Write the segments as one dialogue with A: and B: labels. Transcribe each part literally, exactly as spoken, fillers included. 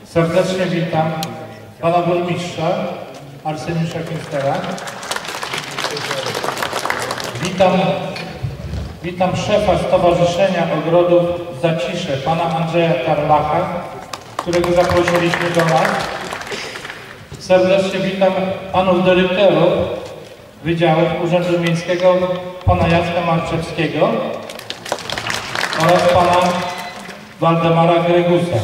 A: Serdecznie witam pana burmistrza Arseniusza Kinstera. Witam, witam szefa Stowarzyszenia Ogrodów Zacisze, pana Andrzeja Karlacha, którego zaprosiliśmy do nas. Serdecznie witam panów dyrektorów Wydziałów Urzędu Miejskiego, pana Jacka Marczewskiego oraz pana Waldemara Gregusa.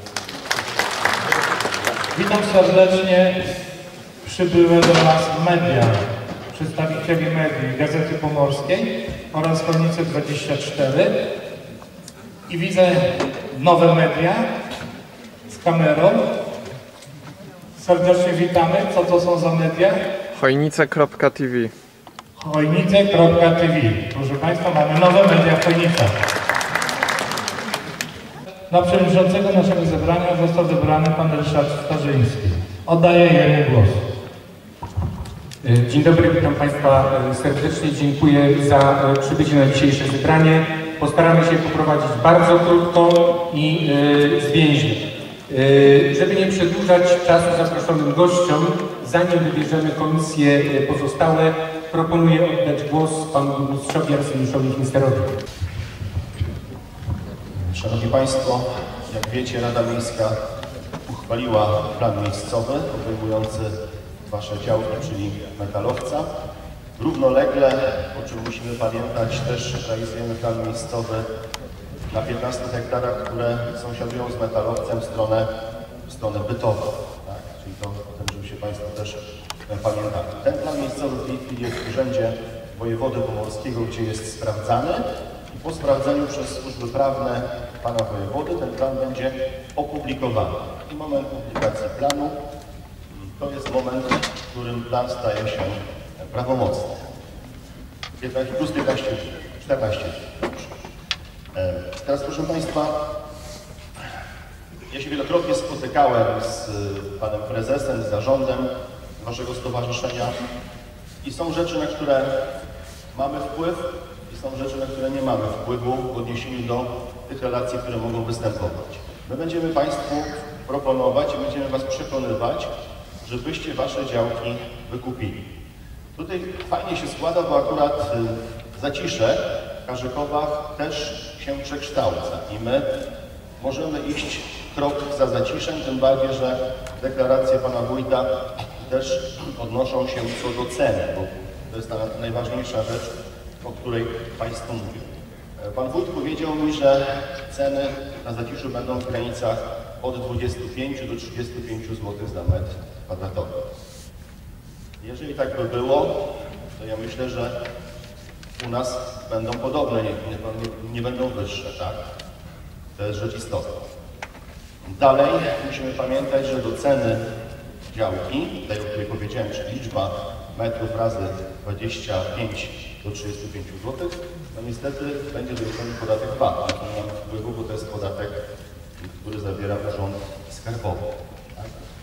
A: Witam serdecznie przybyłe do nas media, przedstawicieli mediów Gazety Pomorskiej oraz Chojnice dwadzieścia cztery. I widzę nowe media z kamerą. Serdecznie witamy. Co to są za media?
B: Chojnice kropka t v.
A: Chojnice kropka t v. Proszę państwa, mamy nowe media w Chojnicach. Na przewodniczącego naszego zebrania został wybrany pan Ryszard Starzyński. Oddaję jemu głos.
C: Dzień dobry, witam państwa serdecznie. Dziękuję za przybycie na dzisiejsze zebranie. Postaramy się poprowadzić bardzo krótko i yy, zwięźle. Yy, żeby nie przedłużać czasu zaproszonym gościom, zanim wybierzemy komisje pozostałe, proponuję oddać głos panu burmistrzowi Arseniuszowi Kinsterowi.
D: Szanowni Państwo, jak wiecie, Rada Miejska uchwaliła plan miejscowy obejmujący Wasze działki, czyli metalowca. Równolegle, o czym musimy pamiętać, też realizujemy plan miejscowy na piętnastu hektarach, które sąsiadują z metalowcem w stronę, w stronę bytową. Tak? Czyli to o tym, żeby się Państwo też pamiętali. Ten plan miejscowy w tej chwili jest w Urzędzie Wojewody Pomorskiego, gdzie jest sprawdzany. I po sprawdzeniu przez służby prawne pana wojewody ten plan będzie opublikowany. I moment publikacji planu to jest moment, w którym plan staje się prawomocny. piętnaście plus piętnaście, czternaście. Teraz, proszę Państwa, ja się wielokrotnie spotykałem z panem prezesem, z zarządem Waszego stowarzyszenia i są rzeczy, na które mamy wpływ i są rzeczy, na które nie mamy wpływu w odniesieniu do tych relacji, które mogą występować. My będziemy Państwu proponować i będziemy Was przekonywać, żebyście Wasze działki wykupili. Tutaj fajnie się składa, bo akurat Zacisze w Karzykowach też się przekształca i my możemy iść krok za Zaciszem, tym bardziej, że deklaracje pana wójta też odnoszą się co do ceny, bo to jest ta najważniejsza rzecz, o której Państwu mówię. Pan wójt powiedział mi, że ceny na Zaciszu będą w granicach od dwudziestu pięciu do trzydziestu pięciu złotych za metr kwadratowy. Jeżeli tak by było, to ja myślę, że u nas będą podobne, nie, nie, nie będą wyższe, tak? To jest rzecz istotna. Dalej musimy pamiętać, że do ceny działki, tej, o której powiedziałem, czyli liczba metrów razy dwadzieścia pięć do trzydziestu pięciu złotych, no niestety będzie doliczony podatek V A T. Nie mamy wpływu, bo to jest podatek, który zawiera Urząd Skarbowy. Tak?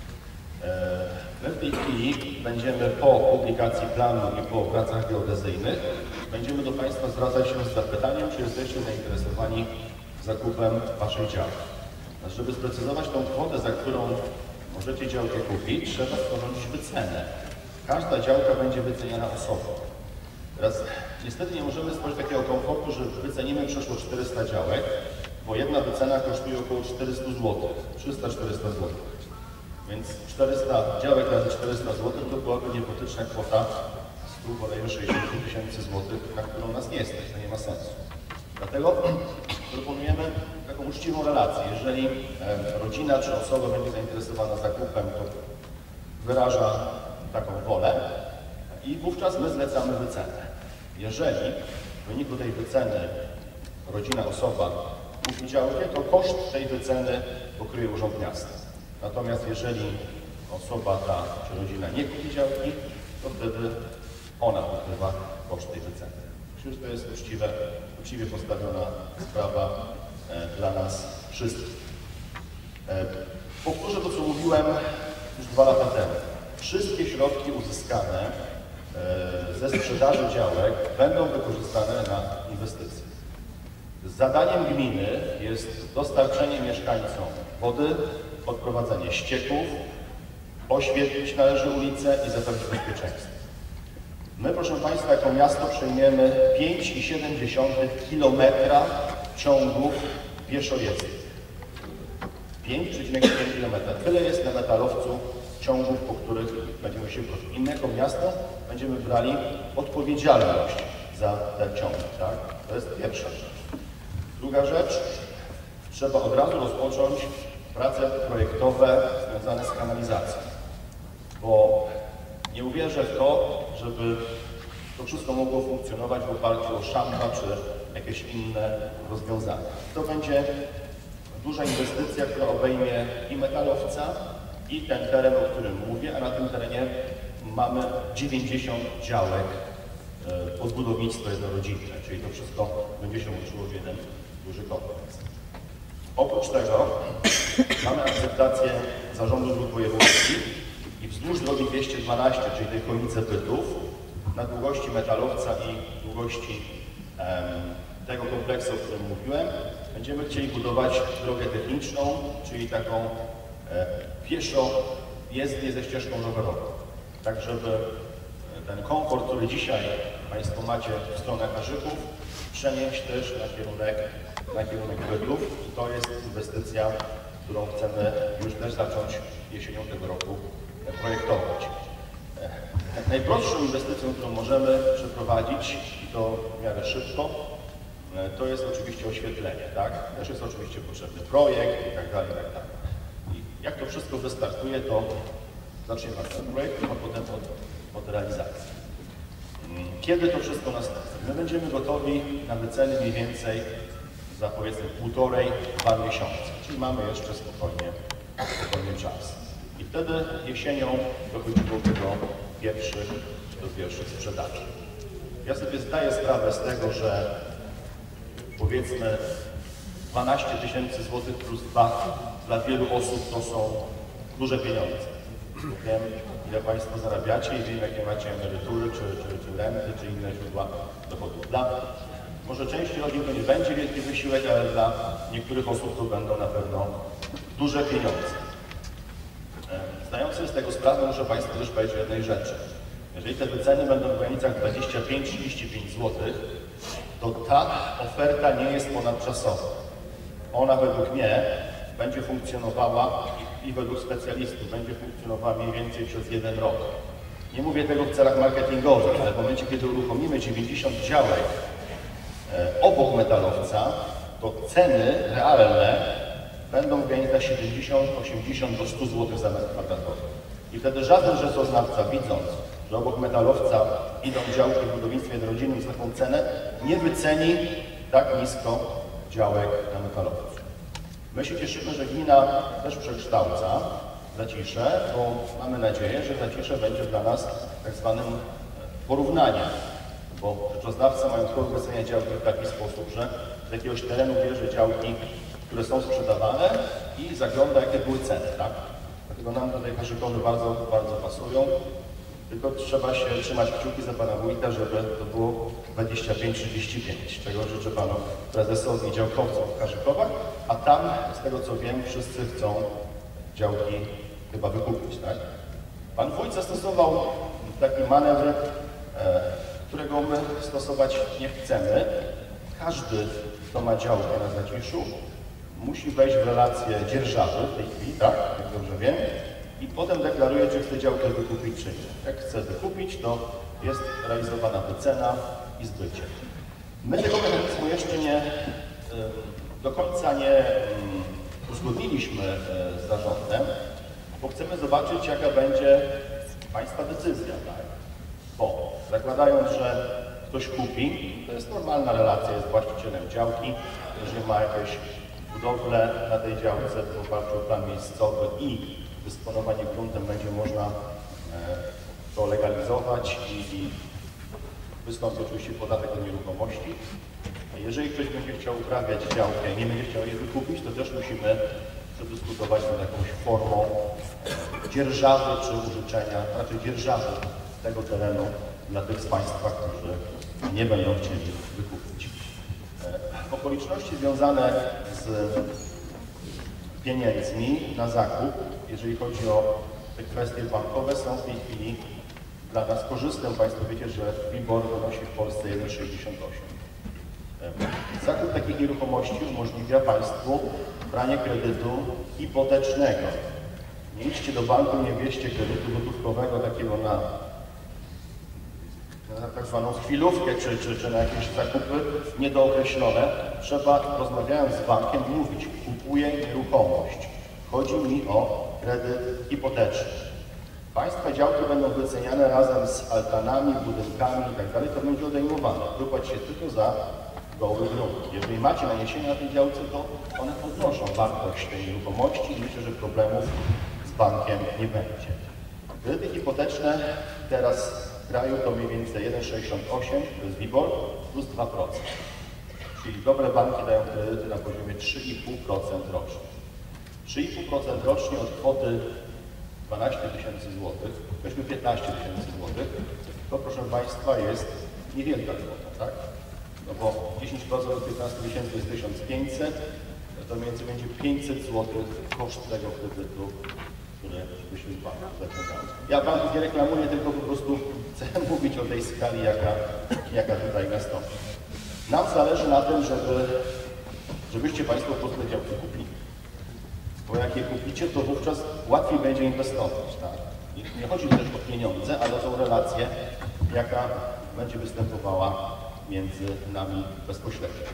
D: My w tej chwili będziemy po publikacji planu i po pracach geodezyjnych będziemy do Państwa zwracać się z zapytaniem, czy jesteście zainteresowani zakupem Waszej działki. Znaczy, żeby sprecyzować tą kwotę, za którą możecie działkę kupić, trzeba sporządzić wycenę. Każda działka będzie wyceniana osobno. Teraz niestety nie możemy stworzyć takiego komfortu, że wycenimy przeszło czterysta działek, bo jedna wycena kosztuje około czterysta złotych, trzysta czterysta złotych. Więc czterysta działek razy czterysta złotych to byłaby niebotyczna kwota stu, bodajże sześćdziesięciu tysięcy złotych, na którą nas nie stać, to nie ma sensu. Dlatego proponujemy taką uczciwą relację. Jeżeli rodzina czy osoba będzie zainteresowana zakupem, to wyraża taką wolę i wówczas my zlecamy wycenę. Jeżeli w wyniku tej wyceny rodzina, osoba kupi działkę, to koszt tej wyceny pokryje Urząd Miasta. Natomiast jeżeli osoba ta czy rodzina nie kupi działki, to wtedy ona pokrywa koszt tej wyceny. Myślę, że to jest uczciwe, uczciwie postawiona sprawa e, dla nas wszystkich. E, powtórzę to, co mówiłem już dwa lata temu. Wszystkie środki uzyskane e, ze sprzedaży działek będą wykorzystane na inwestycje. Zadaniem gminy jest dostarczenie mieszkańcom wody, odprowadzenie ścieków, oświetlić należy ulice i zapewnić bezpieczeństwo. My, proszę Państwa, jako miasto przejmiemy pięć przecinek siedem kilometra ciągów pieszojezdnych. pięć przecinek siedem kilometra. Tyle jest na metalowcu ciągów, po których będziemy się prosić. I my jako miasto będziemy brali odpowiedzialność za ten ciąg. Tak? To jest pierwsza rzecz. Druga rzecz, trzeba od razu rozpocząć prace projektowe związane z kanalizacją. Bo nie uwierzę w to, żeby to wszystko mogło funkcjonować w oparciu o szampa czy jakieś inne rozwiązania. To będzie duża inwestycja, która obejmie i metalowca, i ten teren, o którym mówię, a na tym terenie mamy dziewięćdziesiąt działek pod budownictwo jednorodzinne, czyli to wszystko będzie się łączyło w jeden duży kompleks. Oprócz tego mamy akceptację Zarządu Dróg Wojewódzkich i wzdłuż drogi dwieście dwanaście, czyli tej konicy bytów, na długości metalowca i długości em, tego kompleksu, o którym mówiłem, będziemy chcieli budować drogę techniczną, czyli taką e, pieszo jezdnię ze ścieżką rowerową. Tak, żeby ten komfort, który dzisiaj Państwo macie w stronę Harzyków, przenieść też na kierunek, na kierunek bytów. I to jest inwestycja, którą chcemy już też zacząć jesienią tego roku projektować. Najprostszą inwestycją, którą możemy przeprowadzić, i to w miarę szybko, to jest oczywiście oświetlenie, tak? Też jest oczywiście potrzebny projekt i tak dalej, i tak dalej. I jak to wszystko wystartuje, to zaczniemy od projektu, a potem od, od realizacji. Kiedy to wszystko nastąpi? My będziemy gotowi na wyceny mniej więcej za powiedzmy półtorej, dwa miesiące, czyli mamy jeszcze spokojnie, spokojnie czas. I wtedy jesienią dochodziło do pierwszych, do pierwszych sprzedaży. Ja sobie zdaję sprawę z tego, że powiedzmy dwanaście tysięcy złotych plus dwa dla wielu osób to są duże pieniądze. Wiem, ile Państwo zarabiacie i wiem, jakie macie emerytury, czy, czy, czy renty, czy inne źródła dochodów. Dla może części rodzin to nie będzie wielki wysiłek, ale dla niektórych osób to będą na pewno duże pieniądze. Zdając sobie z tego sprawę, muszę Państwu też powiedzieć o jednej rzeczy. Jeżeli te wyceny będą w granicach dwadzieścia pięć do trzydziestu pięciu złotych, to ta oferta nie jest ponadczasowa. Ona według mnie będzie funkcjonowała i, i według specjalistów będzie funkcjonowała mniej więcej przez jeden rok. Nie mówię tego w celach marketingowych, ale w momencie, kiedy uruchomimy dziewięćdziesiąt działek e, obok metalowca, to ceny realne będą w granicach siedemdziesiąt, osiemdziesiąt do stu złotych za metr kwadratowy. I wtedy żaden rzeczoznawca, widząc, że obok metalowca idą działki w budownictwie jednorodzinnym za taką cenę, nie wyceni tak nisko działek na metalowcu. My się cieszymy, że gmina też przekształca Zacisze, bo mamy nadzieję, że Zacisze będzie dla nas tak zwanym porównaniem, bo rzeczoznawca majątkowy wycenia działki w taki sposób, że z jakiegoś terenu bierze działki, które są sprzedawane i zagląda, jakie były ceny, tak? Dlatego nam tutaj Harzykowy bardzo, bardzo pasują. Tylko trzeba się trzymać kciuki za Pana Wójta, żeby to było dwadzieścia pięć do trzydziestu pięciu, czego życzę Panu Prezesowi i działkowcom w Harzykowach, a tam, z tego co wiem, wszyscy chcą działki chyba wykupić, tak? Pan Wójt zastosował taki manewr, e, którego my stosować nie chcemy. Każdy, kto ma działkę na Zaciszu, musi wejść w relację dzierżawy w tej chwili, tak, jak dobrze wiem, i potem deklaruje, czy chce działkę wykupić, czy nie. Jak chce wykupić, to jest realizowana wycena i zbycie. My tego mechanizmu jeszcze nie, do końca nie uzgodniliśmy z zarządem, bo chcemy zobaczyć, jaka będzie Państwa decyzja, tak? Bo zakładając, że ktoś kupi, to jest normalna relacja, jest właścicielem działki, jeżeli ma jakieś budowle na tej działce w oparciu o plan miejscowy i dysponowanie gruntem będzie można to legalizować i, i wystąpi oczywiście podatek od nieruchomości. Jeżeli ktoś będzie chciał uprawiać działkę i nie będzie chciał jej wykupić, to też musimy przedyskutować nad jakąś formą dzierżawy czy użyczenia, raczej dzierżawy tego terenu dla tych z Państwa, którzy nie będą chcieli wykupić. Okoliczności związane z pieniędzmi na zakup, jeżeli chodzi o te kwestie bankowe, są w tej chwili dla nas korzystne. Państwo wiecie, że WIBOR wynosi w Polsce jeden przecinek sześćdziesiąt osiem. Zakup takich nieruchomości umożliwia Państwu branie kredytu hipotecznego. Nie idźcie do banku, nie bierzcie kredytu gotówkowego takiego na, na tak zwaną chwilówkę, czy, czy, czy na jakieś zakupy niedookreślone. Trzeba, rozmawiając z bankiem, mówić: kupuję nieruchomość. Chodzi mi o kredyt hipoteczny. Państwa działki będą wyceniane razem z altanami, budynkami itd. To będzie odejmowane. Wypłać się tylko za goły grunt. Jeżeli macie naniesienia na tej działce, to one podnoszą wartość tej nieruchomości i myślę, że problemów z bankiem nie będzie. Kredyty hipoteczne teraz w kraju to mniej więcej jeden przecinek sześćdziesiąt osiem, to jest WIBOR, plus dwa procent. Czyli dobre banki dają kredyty na poziomie trzy i pół procent rocznie. trzy i pół procent rocznie od kwoty dwanaście tysięcy złotych, weźmy piętnaście tysięcy złotych, to proszę Państwa jest niewielka kwota, tak? No bo dziesięć procent od piętnastu tysięcy to jest tysiąc pięćset, to mniej więcej będzie pięćset złotych koszt tego kredytu, który byśmy z banku zaciągali. Ja banków nie reklamuję, tylko po prostu chcę mówić o tej skali, jaka, jaka tutaj nastąpi. Nam zależy na tym, żeby, żebyście Państwo po prostu działki kupili. Bo jak je kupicie, to wówczas łatwiej będzie inwestować. Tak? I nie chodzi też o pieniądze, ale o tą relację, jaka będzie występowała między nami bezpośrednio.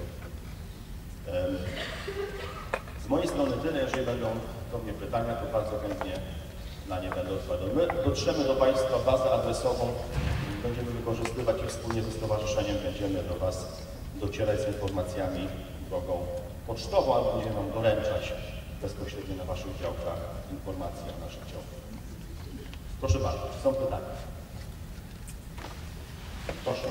D: Z mojej strony tyle. Jeżeli będą do mnie pytania, to bardzo chętnie na nie będę odpowiadał. My dotrzemy do Państwa bazę adresową, będziemy wykorzystywać i wspólnie ze stowarzyszeniem będziemy do Was docierać z informacjami drogą pocztową, albo będziemy Wam doręczać bezpośrednio na Waszych działkach informacje o naszych działkach. Proszę bardzo, czy są pytania? Proszę.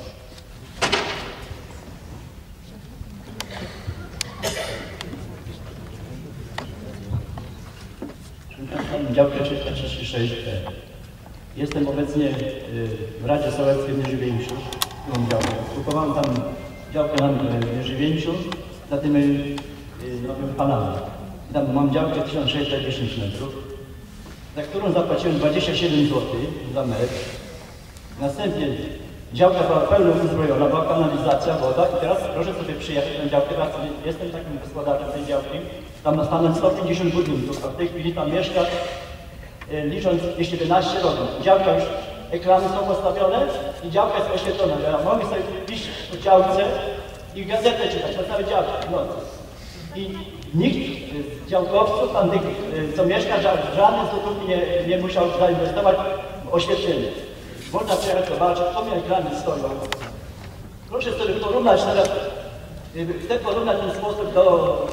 E: Mam działkę trzysta trzydzieści sześć E. Jestem obecnie w Radzie Sołeckiej w Mierzywięciu. Mam działkę. Kupowałem tam działkę na Mierzywięciu za tymi nowymi panami. Tam mam działkę tysiąc sześćset dziesięć metrów, za którą zapłaciłem dwadzieścia siedem złotych za metr. Następnie działka była pełno uzbrojona, była kanalizacja, woda i teraz proszę sobie przyjechać na działkę. Teraz jestem takim gospodarzem tej działki. Tam ma stanąć sto pięćdziesiąt budynków, a w tej chwili tam mieszka, e, licząc dwieście jedenaście rodzin. Działka już, ekrany są postawione i działka jest oświetlona. Ja mogę sobie iść po działce i gazetę czytać na całej działce w nocy. I nikt z działkowców, tam tych, co mieszka, żaden złotówki nie, nie musiał zainwestować w oświetlenie. Można przyjechać zobaczyć, to mi ekrany stoją. Proszę sobie porównać teraz, chcę porównać ten sposób do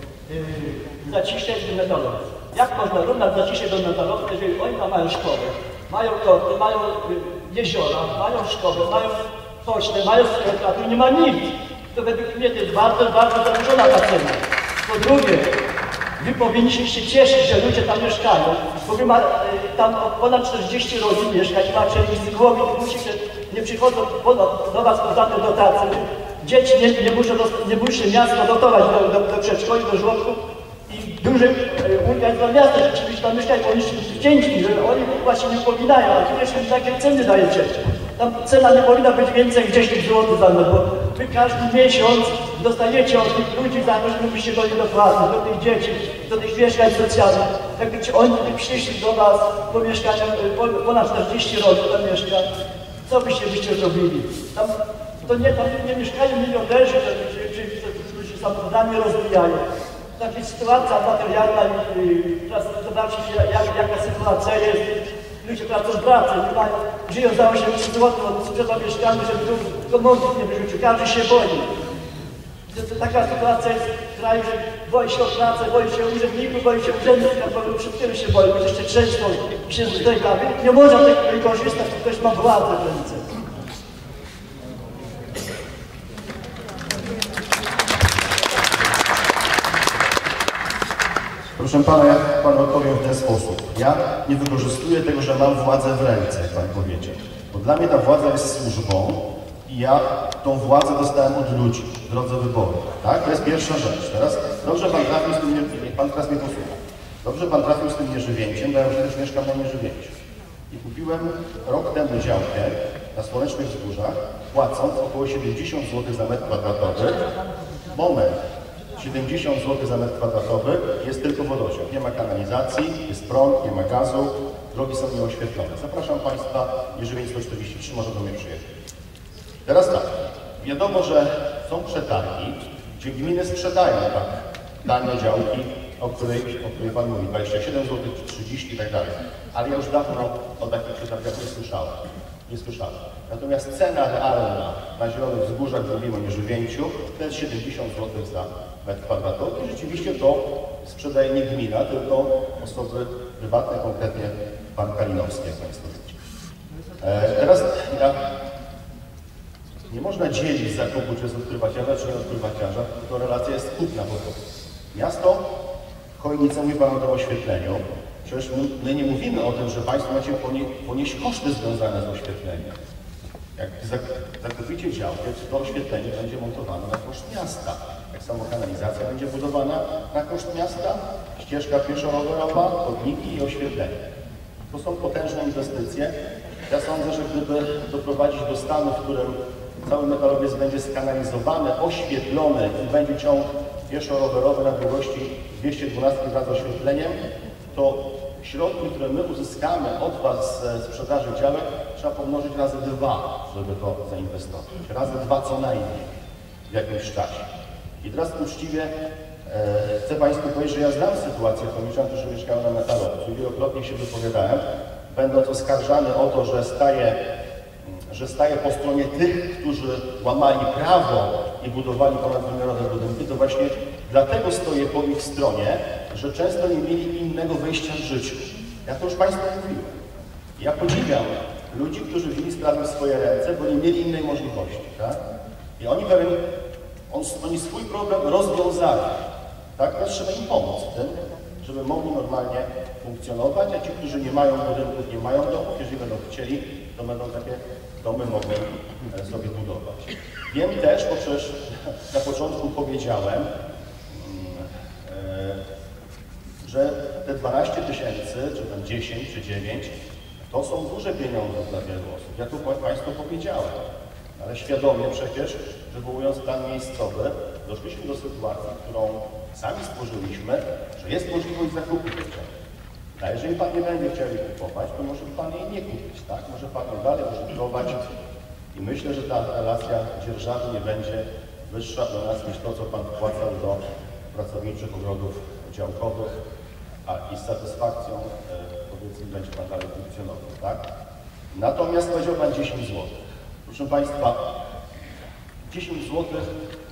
E: yy, zaciszczeń do metalowców. Jak można równać zaciszczeń do metalowców, jeżeli oni tam mają szkołę, mają koty, mają yy, jeziora, mają szkołę, mają pocztę, mają sklep, a tu nie ma nic. To według mnie to jest bardzo, bardzo zaburzona ta cena. Po drugie, wy powinniście się cieszyć, że ludzie tam mieszkają, bo wy ma, tam ponad czterdzieści rodzin mieszka i macie ich z głowy, musicie, nie przychodzą do was podatne dotacje. Dzieci nie, nie, muszą, nie musi miasto dotować do, do, do przedszkoli, do żłobków i dużym ulgać dla miasta, rzeczywiście tam mieszkają, oni są wdzięczni, że oni właśnie nie upominają, a tu jeszcze takie ceny dajecie. Tam cena nie powinna być więcej niż dziesięć złotych za metr, bo wy każdy miesiąc dostajecie od tych ludzi za to, żebyście do nich dopłacić, do tych dzieci, do tych mieszkań socjalnych. Jakbyście oni przyszli do was po mieszkaniu, ponad czterdzieści rodzin tam mieszka, co byście byście zrobili? Tam, to nie, tam nie mieszkają milionerzy, którzy samochodami rozwijają. Taka sytuacja materialna, teraz zobaczcie jak, jaka sytuacja jest. Ludzie tracą pracę, nie mają, żyją za osiemset złotych od sprzedaży mieszkania, żeby tu komornik nie wyrzucił, każdy się boi. To, to taka sytuacja jest w kraju, że boi się o pracę, boi się urzędników, boi się urzędów skarbowych, przed tym się boi, bo jeszcze często się zdega. Nie można tego wykorzystać, bo ktoś ma władzę w ręce.
D: Proszę Pana, ja Panu odpowiem w ten sposób. Ja nie wykorzystuję tego, że mam władzę w ręce, jak Pan powiedział. Bo dla mnie ta władza jest służbą i ja tą władzę dostałem od ludzi w drodze wyborów, tak? To jest pierwsza rzecz. Teraz dobrze pan trafił z tym, nie, pan teraz mnie posłucha. Dobrze pan trafił z tym Mierzywieńciem, bo ja już też mieszkam na Mierzywieńciu. I kupiłem rok temu działkę na Słonecznych Wzgórzach, płacąc około siedemdziesiąt złotych za metr kwadratowy. Moment. siedemdziesiąt złotych za metr kwadratowy, jest tylko wodociąg. Nie ma kanalizacji, jest prąd, nie ma gazu, drogi są nieoświetlone. Zapraszam Państwa, Mierzywień sto czterdzieści trzy, może do mnie przyjechać. Teraz tak, wiadomo, że są przetargi, gdzie gminy sprzedają tak dane działki, o której, o której Pan mówi, dwadzieścia siedem złotych, trzydzieści i tak dalej. Ale ja już dawno o takich przetargach nie słyszałem. Nie słyszałem. Natomiast cena realna na Zielonych Wzgórzach, mówimy o Mierzywieńciu, to jest siedemdziesiąt złotych za metr kwadratowy i rzeczywiście to sprzedaje nie gmina, tylko osoby prywatne, konkretnie pan Kalinowski, jak Państwo wiecie. E, teraz ja, nie można dzielić zakupu, czy jest od prywaciarza, czy nie od prywaciarza, to relacja jest kupna po prostu. Miasto Chojnice, mówi Pan o tym oświetleniu. Przecież my, my nie mówimy o tym, że Państwo macie ponie, ponieść koszty związane z oświetleniem. Jak zakupicie działkę, to oświetlenie będzie montowane na koszt miasta. Tak samo kanalizacja będzie budowana na koszt miasta, ścieżka pieszo-rowerowa, chodniki i oświetlenie. To są potężne inwestycje. Ja sądzę, że gdyby doprowadzić do stanu, w którym cały metalowiec będzie skanalizowany, oświetlony i będzie ciąg pieszo-rowerowy na długości dwieście dwanaście wraz z oświetleniem, to środki, które my uzyskamy od Was z sprzedaży działek, trzeba pomnożyć razy dwa, żeby to zainwestować. Razy dwa co najmniej w jakimś czasie. I teraz uczciwie e, chcę Państwu powiedzieć, że ja znam sytuację chojniczan, którzy mieszkają na metalowcu. Wielokrotnie się wypowiadałem, będąc oskarżany o to, że staję, że staję po stronie tych, którzy łamali prawo i budowali ponadwymiarowe budynki, to właśnie dlatego stoję po ich stronie, że często nie mieli innego wyjścia w życiu. Ja to już Państwu mówiłem. Ja podziwiam ludzi, którzy wzięli sprawę w swoje ręce, bo nie mieli innej możliwości. Tak? I oni pewien, on, oni swój problem rozwiązali. Tak? Teraz trzeba im pomóc w tym, żeby mogli normalnie funkcjonować, a ci, którzy nie mają budynków, nie mają domów, jeżeli będą chcieli, to będą takie domy mogli sobie budować. Wiem też, bo przecież na początku powiedziałem, że te dwanaście tysięcy, czy tam dziesięć, czy dziewięć, to są duże pieniądze dla wielu osób. Ja tu Państwu powiedziałem, ale świadomie przecież, wywołując plan miejscowy, doszliśmy do sytuacji, którą sami stworzyliśmy, że jest możliwość zakupu tych działek. A jeżeli Pan nie będzie chciał jej kupować, to może Pan jej nie kupić, tak? Może Pan ją dalej użytkować i myślę, że ta relacja dzierżawy nie będzie wyższa do nas niż to, co Pan wpłacał do pracowniczych ogrodów działkowych, a i z satysfakcją, e, powiedzmy, będzie Pan dalej funkcjonował, tak? Natomiast powiedział Pan dziesięć złotych. Proszę Państwa, dziesięć złotych,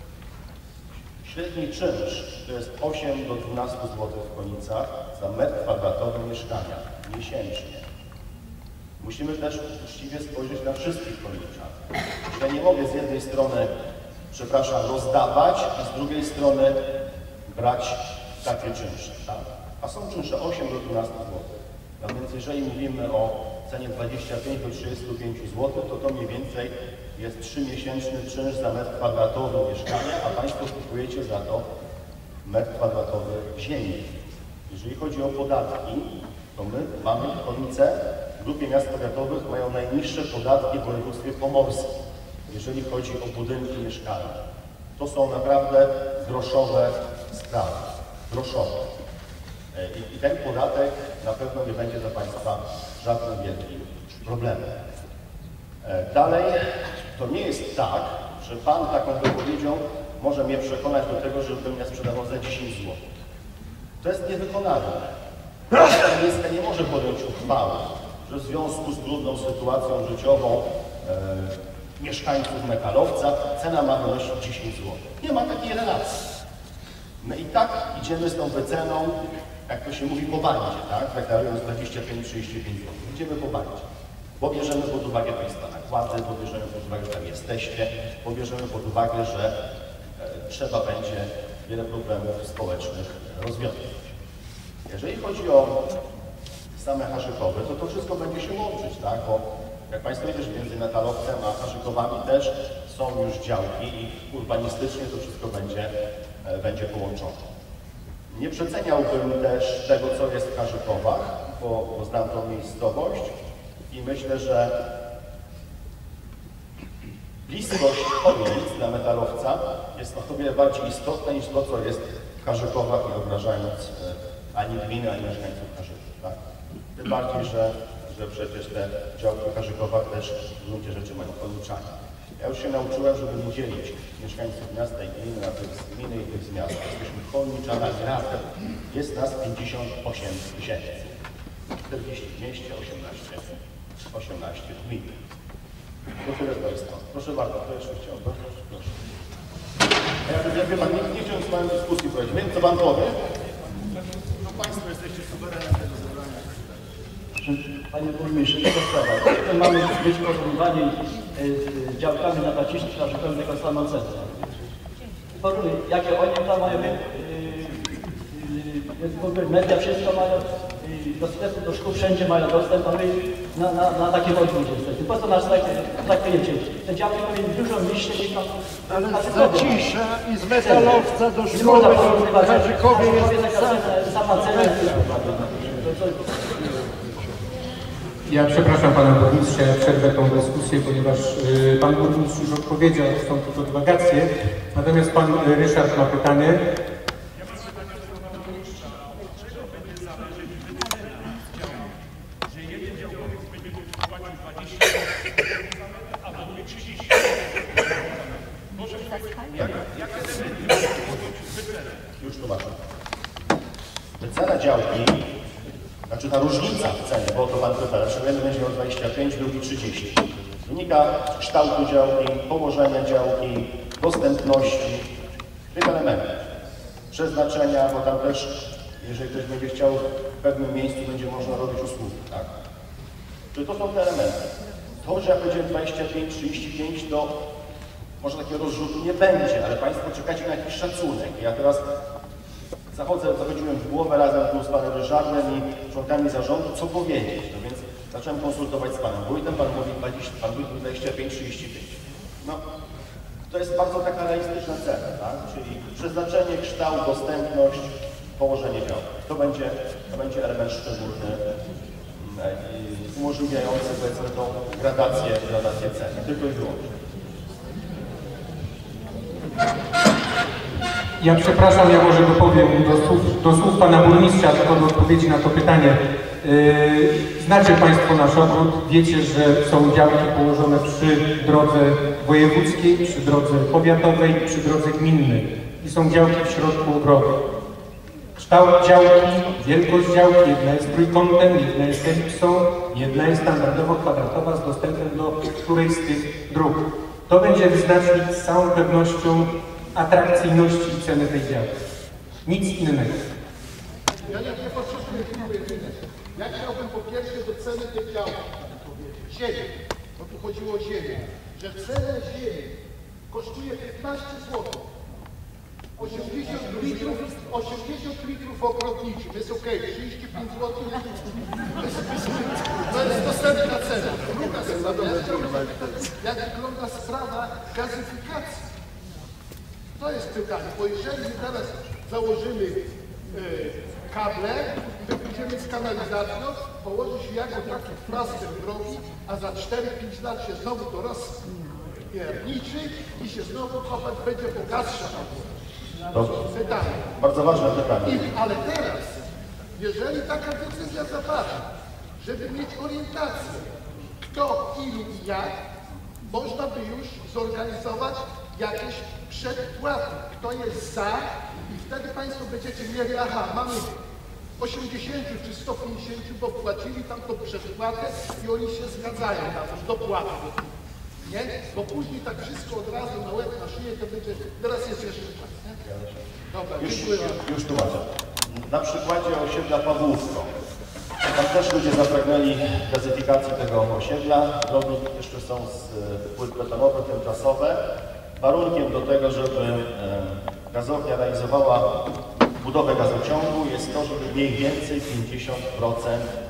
D: średni czynsz to jest osiem do dwunastu złotych w Chojnicach za metr kwadratowy mieszkania miesięcznie. Musimy też uczciwie spojrzeć na wszystkich Chojniczan. Ja nie mogę z jednej strony, przepraszam, rozdawać, a z drugiej strony brać takie czynsze, tak? A są czynsze osiem do dwunastu złotych. No więc jeżeli mówimy o cenie dwadzieścia pięć do trzydziestu pięciu złotych, to to mniej więcej jest trzymiesięczny czynsz za metr kwadratowy mieszkania, a Państwo kupujecie za to metr kwadratowy ziemi. Jeżeli chodzi o podatki, to my mamy Chojnice w grupie miast powiatowych mają najniższe podatki w województwie pomorskim, jeżeli chodzi o budynki mieszkalne. To są naprawdę groszowe sprawy. Groszowe. I, I ten podatek na pewno nie będzie dla Państwa żadnym wielkim problemem. Dalej, to nie jest tak, że Pan taką wypowiedzią może mnie przekonać do tego, żebym ja sprzedawał za dziesięć złotych. To jest niewykonalne. Rada Miejska nie może podjąć uchwały, że w związku z trudną sytuacją życiową e, mieszkańców Metalowca cena ma wynosić dziesięć złotych. Nie ma takiej relacji. My i tak idziemy z tą wyceną, jak to się mówi, po bandzie, tak? Deklarując dwadzieścia pięć do trzydziestu pięciu złotych. Idziemy po bandzie. Bo bierzemy pod uwagę Państwa nakłady, bo bierzemy pod uwagę, że tam jesteście, bo bierzemy pod uwagę, że e, trzeba będzie wiele problemów społecznych rozwiązać. Jeżeli chodzi o same harzykowe, to to wszystko będzie się łączyć, tak? Bo Jak Państwo wiecie, że między Metalowcem a Harzykowami też są już działki i urbanistycznie to wszystko będzie, będzie połączone. Nie przeceniałbym też tego, co jest w Harzykowach, bo, bo znam tą miejscowość i myślę, że bliskość Chojnic dla Metalowca jest o wiele bardziej istotna niż to, co jest w Harzykowach, nie obrażając ani gminy, ani mieszkańców Harzyków. Tak? Tym bardziej, że, że przecież te działki w Harzykowach też w gruncie rzeczy mają połączanie. Ja już się nauczyłem, żeby dzielić mieszkańców miasta i gminy na tych z gminy i tych z miasta. Jesteśmy Chojniczanami razem. Jest nas pięćdziesiąt osiem tysięcy. czterdzieści w mieście, osiemnaście, osiemnaście w gminie. To tyle z mojej strony. Proszę bardzo, kto jeszcze chciał? Proszę. proszę. Ja wie pan, nie, nie chciałem z panem dyskusji powiedzieć. Wiem, co pan powie. No państwo jesteście suwerenem tego zebrania.
E: Panie burmistrzu, taka sprawa. Jak mamy być porównywani z działkami na Baciszczy, Harzykowi tego samego centra? Porównuj, jakie oni tam mają, w ogóle media wszystko mają, do sklepu, do szkół, wszędzie mają dostęp, a my na, na, na takie wojny jesteśmy. Po co nas tak traktujecie? Te działki powinny dużo niższe niż tam.
F: Ale z Zacisza i z Metalowca do szkoły w Harzykowie jest
E: sama cena.
C: Ja przepraszam pana burmistrza, ja przerwę tą dyskusję, ponieważ y, pan burmistrz już odpowiedział, są tylko dywagacje. Natomiast pan y, Ryszard ma pytanie.
D: Już tłumaczę. Wycena działki, znaczy ta różnica w cenie, bo to pan pyta, dlaczego jeden będzie miał dwadzieścia pięć, drugi trzydzieści. Wynika z kształtu działki, położenia działki, dostępności, tych elementów. Przeznaczenia, bo tam też, jeżeli ktoś będzie chciał w pewnym miejscu, będzie można robić usługi, tak? Czyli to są te elementy. To, że ja powiedziałem dwadzieścia pięć, trzydzieści pięć, to może takiego rozrzutu nie będzie, ale Państwo czekacie na jakiś szacunek. Ja teraz zachodzę, zachodziłem w głowę razem tu z panem Ryszardem i członkami zarządu, co powiedzieć. No więc zacząłem konsultować z panem wójtem, pan mówi dwadzieścia, pan wójt mówi dwadzieścia pięć, trzydzieści pięć. No, to jest bardzo taka realistyczna cena, tak? Czyli przeznaczenie, kształt, dostępność, położenie działki. To będzie, to będzie element szczególny, umożliwiający, powiedzmy, tą gradację, gradację ceny, tylko i wyłącznie.
C: Ja przepraszam, ja może dopowiem do słów, do słów pana burmistrza, tylko do odpowiedzi na to pytanie. Yy, znacie Państwo nasz ogród, wiecie, że są działki położone przy drodze wojewódzkiej, przy drodze powiatowej i przy drodze gminnej. I są działki w środku ogrodu. Kształt działki, wielkość działki, jedna jest trójkątem, jedna jest elipsą, jedna jest standardowo kwadratowa z dostępem do którejś z tych dróg. To będzie wyznacznik z całą pewnością atrakcyjności i ceny tej działki. Nic innego.
F: Ja nie, nie potrzebuję jedynie. Ja chciałbym po pierwsze do ceny tej działki powiedzieć. Ziemi, bo tu chodziło o ziemię. Że cena ziemi kosztuje piętnaście złotych. osiemdziesiąt litrów, osiemdziesiąt litrów ogrodniczych. Jest ok, trzydzieści pięć złotych. To jest dostępna cena. Druga sprawa, jak wygląda sprawa gazyfikacji. To jest pytanie, bo jeżeli teraz założymy y, kable, to pójdziemy z kanalizacją, położy się jako taki plaster drogi, a za cztery pięć lat się znowu to rozpierniczy i się znowu kopać będzie po gaz szachowy. Pytanie.
D: Bardzo ważne pytanie.
F: I, ale teraz, jeżeli taka decyzja zapadła, żeby mieć orientację, kto, ilu i jak, można by już zorganizować jakieś przedpłaty. Kto jest za i wtedy Państwo będziecie mieli, aha, mamy osiemdziesiąt czy sto pięćdziesiąt, bo płacili tam tą przedpłatę i oni się zgadzają na to, dopłatę. Nie? Bo później tak wszystko od razu na łeb, na szyję, to będzie, teraz jest jeszcze czas. Nie? Dobra,
D: Już,
F: dziękuję.
D: już tłumaczę. Na przykładzie osiedla Pawłówko. Tam też ludzie zapragnęli gazyfikacji tego osiedla. Drogi jeszcze są z płyt betonowe, tymczasowe. Warunkiem do tego, żeby gazownia realizowała budowę gazociągu jest to, żeby mniej więcej pięćdziesiąt procent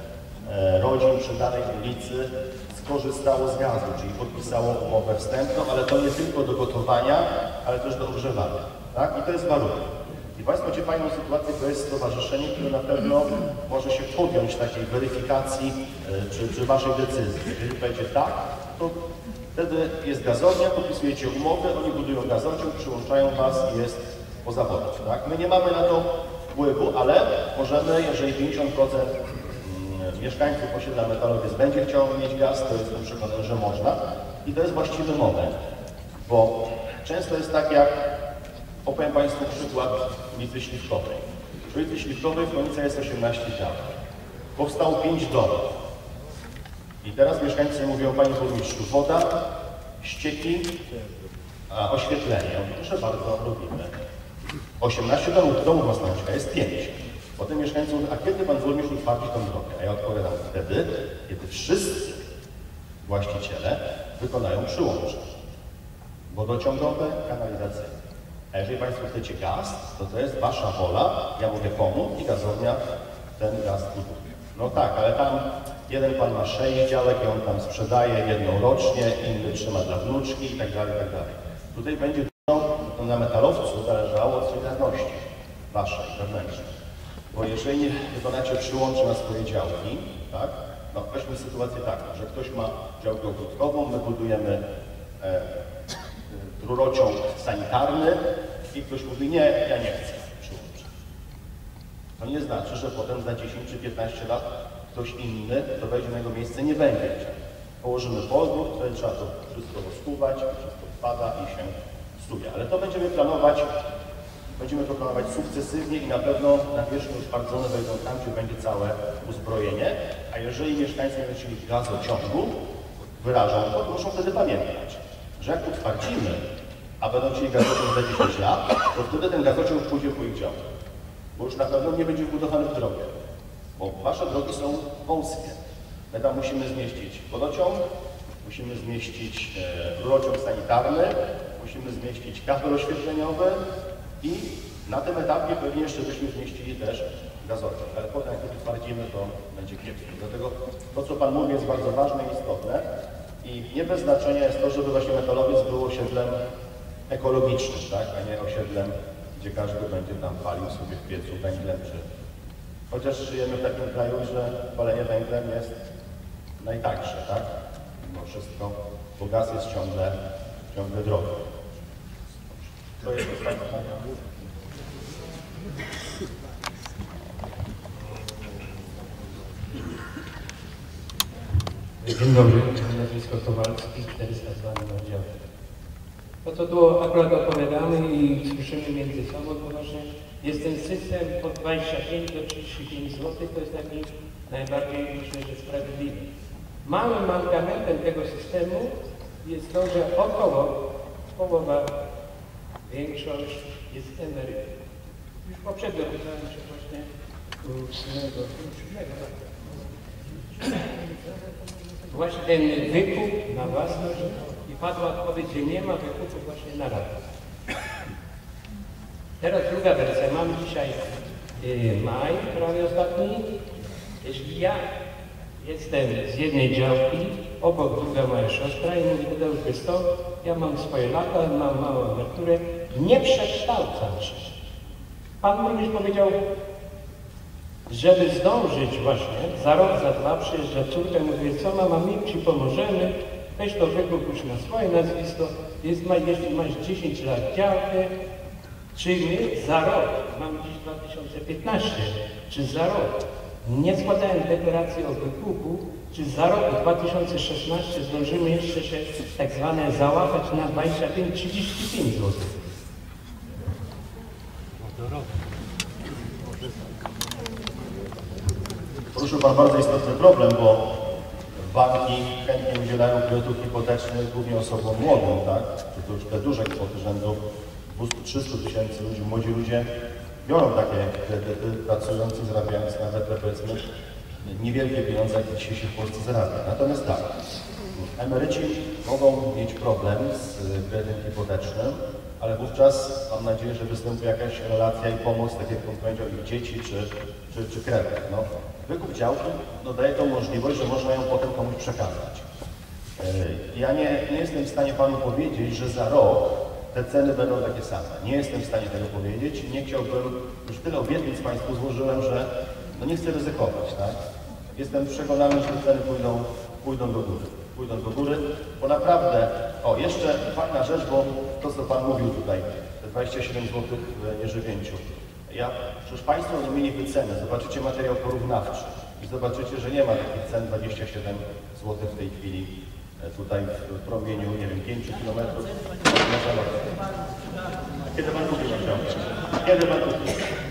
D: e, rodzin przy danej ulicy skorzystało z gazu, czyli podpisało umowę wstępną, ale to nie tylko do gotowania, ale też do ogrzewania. Tak? I to jest warunek. I Państwo macie fajną sytuację, to jest stowarzyszenie, które na pewno może się podjąć takiej weryfikacji e, czy, czy Waszej decyzji. Jeżeli będzie tak, to wtedy jest gazownia, podpisujecie umowy, oni budują gazociąg, przyłączają Was i jest po zawodach. Tak? My nie mamy na to wpływu, ale możemy, jeżeli pięćdziesiąt procent mieszkańców osiedla Metalowiec będzie chciał mieć gaz, to jestem przekonany, że można. I to jest właściwy moment, bo często jest tak, jak opowiem Państwu przykład ulicy Śliwkowej. Przy ulicy Śliwkowej w końcu jest osiemnaście działek. Powstało pięć domów. I teraz mieszkańcy mówią, Panie Burmistrzu, woda, ścieki, a oświetlenie. Proszę bardzo, robimy. osiemnaście domów, domów własnościowych, jest pięć. Potem mieszkańcy mówią, a kiedy Pan Burmistrz utwardzi tą drogę? A ja odpowiadam, wtedy, kiedy wszyscy właściciele wykonają przyłącze wodociągowe, kanalizacyjne. A jeżeli Państwo chcecie gaz, to to jest Wasza wola, ja mogę pomóc i gazownia ten gaz buduje. No tak, ale tam jeden Pan ma sześć działek i on tam sprzedaje jedną rocznie, inny trzyma dla wnuczki i tak dalej, i tak dalej. Tutaj będzie to na metalowcu zależało od solidarności Waszej, wewnętrznej. Bo jeżeli nie wykonacie przyłączy na swoje działki, tak, no weźmy sytuację taką, że ktoś ma działkę ogródkową, my budujemy e, rurociąg sanitarny i ktoś mówi, nie, ja nie chcę przyłączyć. To nie znaczy, że potem za dziesięć czy piętnaście lat ktoś inny, kto wejdzie na jego miejsce, nie będzie chciał. Położymy podwór, wtedy trzeba to wszystko rozkuwać, wszystko wpada i się psuje. Ale to będziemy planować, będziemy to planować sukcesywnie i na pewno na wierzchu utwardzone wejdą tam, gdzie będzie całe uzbrojenie. A jeżeli mieszkańcy będą chcieli gazociągu, wyrażą to, to muszą wtedy pamiętać, że jak utwardzimy, a będą chcieli gazociąg za dziesięć lat, to wtedy ten gazociąg pójdzie po ich działku. Bo już na pewno nie będzie wbudowany w drogę. Bo Wasze drogi są wąskie. My tam musimy zmieścić wodociąg, musimy zmieścić e, rurociąg sanitarny, musimy zmieścić kabel oświetleniowy i na tym etapie pewnie jeszcze byśmy zmieścili też gazociąg. Ale potem jak to utwardzimy, to będzie kiepsko. Dlatego to, co Pan mówi, jest bardzo ważne i istotne. I nie bez znaczenia jest to, żeby właśnie Metalowiec był osiedlem ekologicznym, tak? A nie osiedlem, gdzie każdy będzie tam palił sobie w piecu węglem, czy... Chociaż żyjemy w takim kraju, że palenie węglem jest najtańsze, tak? Mimo wszystko, bo gaz jest ciągle, ciągle drogi. To jest ostatnie pytanie.
G: Dzień dobry, nazwisko Kowalski, czterysta dwa numer działu. To co tu akurat opowiadamy i słyszymy między sobą, to właśnie jest ten system od dwudziestu pięciu do trzydziestu pięciu złotych, to jest taki najbardziej, myślę, że sprawiedliwy. Małym mankamentem tego systemu jest to, że około połowa, większość jest emerytów. Już poprzednio pytałem się właśnie ósmego, siódmego właśnie ten wykup na własność i padła odpowiedź, że nie ma wykupu właśnie na radę. Teraz druga wersja. Mamy dzisiaj y, maj, prawie ostatni. Jeśli ja jestem z jednej działki, obok druga moja siostra i mówi, to jest to, ja mam swoje lata, mam małą emeryturę, nie przekształcam się. Pan burmistrz powiedział, żeby zdążyć właśnie, za rok, za dwa przyjeżdża córka i mówi, co mama, my ci pomożemy, weź to wykup już na swoje nazwisko, jest, jeśli masz dziesięć lat działkę, czy my za rok, mamy dziś dwa tysiące piętnaście, czy za rok nie składając deklaracji o wykupu, czy za rok dwa tysiące szesnasty zdążymy jeszcze się tak zwane załapać na dwadzieścia pięć trzydzieści pięć złotych.
D: Poruszył Pan bardzo istotny problem, bo banki chętnie udzielają kredytów hipotecznych głównie osobom młodym, tak? To już te duże kwoty rzędu dwieście do trzystu tysięcy ludzi, młodzi ludzie biorą takie kredyty, pracując i zarabiając nawet, powiedzmy, niewielkie pieniądze, jakie dzisiaj się w Polsce zarabia. Natomiast tak, emeryci mogą mieć problem z kredytem hipotecznym, ale wówczas mam nadzieję, że występuje jakaś relacja i pomoc, tak jak Pan powiedział, ich dzieci czy, czy, czy kredyt. No, Wykup działki no, daje tą możliwość, że można ją potem komuś przekazać. Ja nie, nie jestem w stanie Panu powiedzieć, że za rok te ceny będą takie same. Nie jestem w stanie tego powiedzieć. Nie chciałbym, już tyle obietnic Państwu złożyłem, że no nie chcę ryzykować, tak? Jestem przekonany, że te ceny pójdą, pójdą do góry. Pójdą do góry, bo naprawdę, o jeszcze fajna rzecz, bo to co Pan mówił tutaj, te dwadzieścia siedem złotych w Nieżywięciu. Ja, przecież Państwo będą mieli wycenę, zobaczycie materiał porównawczy i zobaczycie, że nie ma takich cen dwadzieścia siedem złotych w tej chwili tutaj w promieniu, nie wiem, pięciu kilometrów. Kiedy Pan kupił na działkę? Kiedy Pan kupił?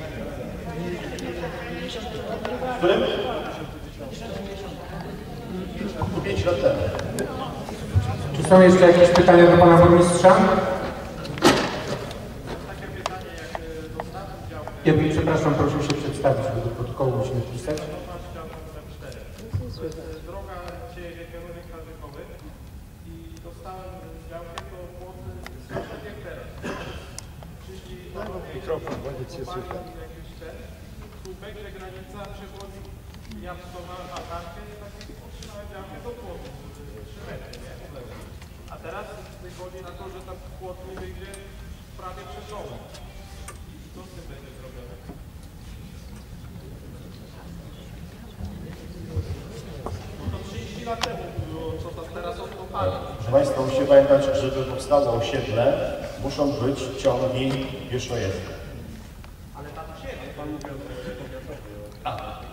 D: W którym? pięć lat temu.
C: Czy są jeszcze jakieś pytania do Pana Burmistrza? Ja bym, przepraszam, prosił się przedstawić, bo do protokołu musimy wpisać.
H: Droga dzieje kierunek Tarzykowy i dostałem działkę do płoty tak jak teraz. Czyli mikrofon, będzie Cię słychać. Jakiś ten słupek, że granica przechodzi Jabłkowa, a tamkę jest taki otrzymałem działkę do płotu, trzy metry, nie? A teraz wychodzi na to, że ta płot mi wyjdzie prawie przez domu. I co z tym będzie zrobione? trzydzieści lat temu było, co to teraz odkopali.
D: Proszę Państwa, musicie pamiętać, żeby powstało osiedle, muszą być ciągi pieszojezdne.
H: Ale tam się jest, Pan mówi o tym.
D: A.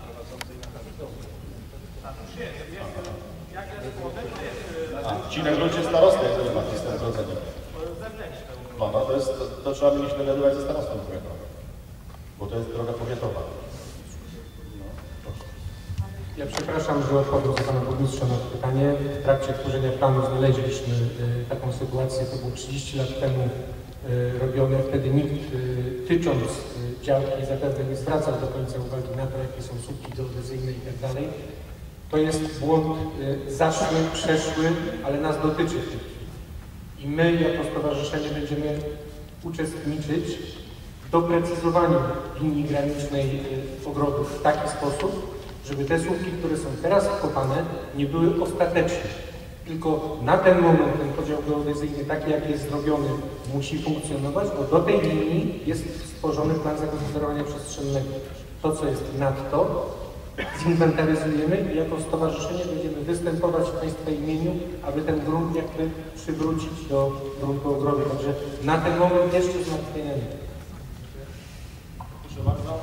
H: Tam już jest, jest. Jak jest płotek, to jest
D: A, ci na gruncie starosty, jak to ma system zrodzenia.
H: zewnętrzne.
D: No, no to jest, to, to trzeba mieć dogadywać ze starostą powiatowym, bo to jest droga powiatowa. No, proszę.
C: Ja przepraszam, że odpowiem za Pana Burmistrza na to pytanie. W trakcie tworzenia planu znaleźliśmy y, taką sytuację, to było trzydzieści lat temu y, robione. Wtedy nikt, y, tycząc y, działki, zapewne nie zwracał do końca uwagi na to, jakie są słupki geodezyjne i tak dalej. To jest błąd y, zaszły, przeszły, ale nas dotyczy w tej chwili. I my jako stowarzyszenie będziemy uczestniczyć w doprecyzowaniu linii granicznej y, ogrodów w taki sposób, żeby te słupki, które są teraz wkopane, nie były ostateczne. Tylko na ten moment ten podział geodezyjny, taki jak jest zrobiony, musi funkcjonować, bo do tej linii jest stworzony plan zagospodarowania przestrzennego. To, co jest nadto, zinwentaryzujemy i jako stowarzyszenie będziemy występować w Państwa imieniu, aby ten grunt jakby przywrócić do gruntu ogrodu. Także na ten moment jeszcze zmartwienia nie ma.
D: Proszę bardzo.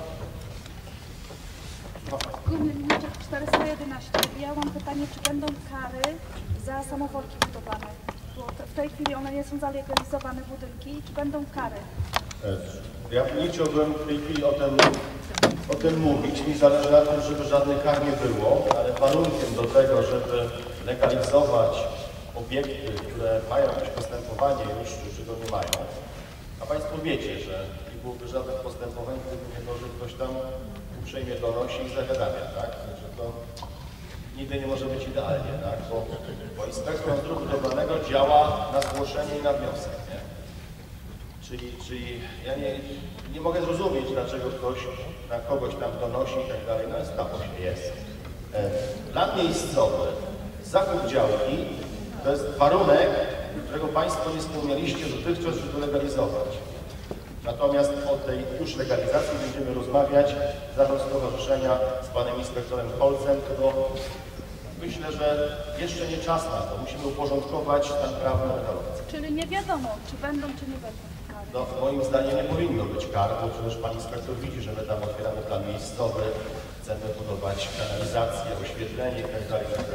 I: Gumilniczek czterysta jedenaście. Ja mam pytanie, czy będą kary za samoworki budowane? Bo w tej chwili one nie są zalegalizowane budynki. Czy będą kary?
D: Ja nie chciałbym w tej chwili o tym, o tym mówić. Mi zależy na tym, żeby żadnych kar nie było, ale warunkiem do tego, żeby legalizować obiekty, które mają jakieś postępowanie już, czy go nie mają, a Państwo wiecie, że nie byłoby żadnych postępowań, gdyby nie to, że ktoś tam uprzejmie donosi i zawiadamia, tak? Że to nigdy nie może być idealnie, tak? Bo, bo inspektor dróg budowlanego działa na zgłoszenie i na wniosek, nie? Czyli, czyli ja nie, nie mogę zrozumieć, dlaczego ktoś na kogoś tam donosi i tak dalej, no jest tam właśnie jest. Plan miejscowy, zakup działki to jest warunek, którego Państwo nie spełnialiście dotychczas, żeby legalizować. Natomiast o tej już legalizacji będziemy rozmawiać zarząd stowarzyszenia z panem inspektorem Holcem, bo myślę, że jeszcze nie czas na to. Musimy uporządkować stan prawny legalizacji.
I: Czyli nie wiadomo, czy będą, czy nie będą kary.
D: No, moim zdaniem nie powinno być kar, bo przecież pan inspektor widzi, że my tam otwieramy plan miejscowy, chcemy budować kanalizację, oświetlenie itd. itd.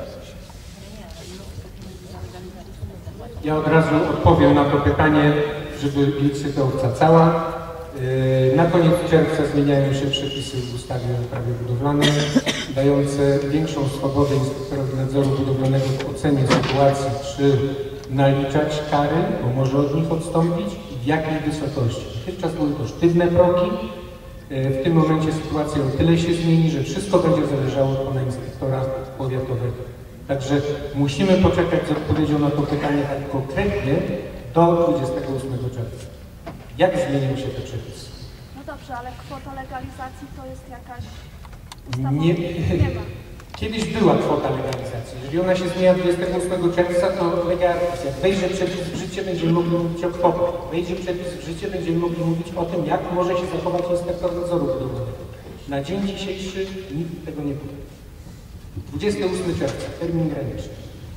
C: Ja od razu odpowiem na to pytanie, żeby licytowca cała. Na koniec czerwca zmieniają się przepisy w ustawie o prawie budowlanym, dające większą swobodę inspektorowi nadzoru budowlanego w ocenie sytuacji, czy naliczać kary, bo może od nich odstąpić i w jakiej wysokości. Dotychczas były to sztywne progi. W tym momencie sytuacja o tyle się zmieni, że wszystko będzie zależało od pana inspektora powiatowego. Także musimy poczekać z odpowiedzią na to pytanie tak konkretnie do dwudziestego ósmego czerwca. Jak zmienią się te przepisy?
I: No dobrze, ale kwota legalizacji to jest jakaś Ustawa
C: Nie,
I: nie ma.
C: kiedyś była kwota legalizacji. Jeżeli ona się zmienia dwudziestego ósmego czerwca, to legalizacja. Wejdzie przepis w życie, będziemy mogli mówić o kwotach. Wejdzie przepis w życie, będziemy mogli mówić o tym, jak może się zachować inspektor nadzoru budowlanego. Na dzień dzisiejszy nikt tego nie powie. dwudziestego ósmego czerwca, termin graniczny.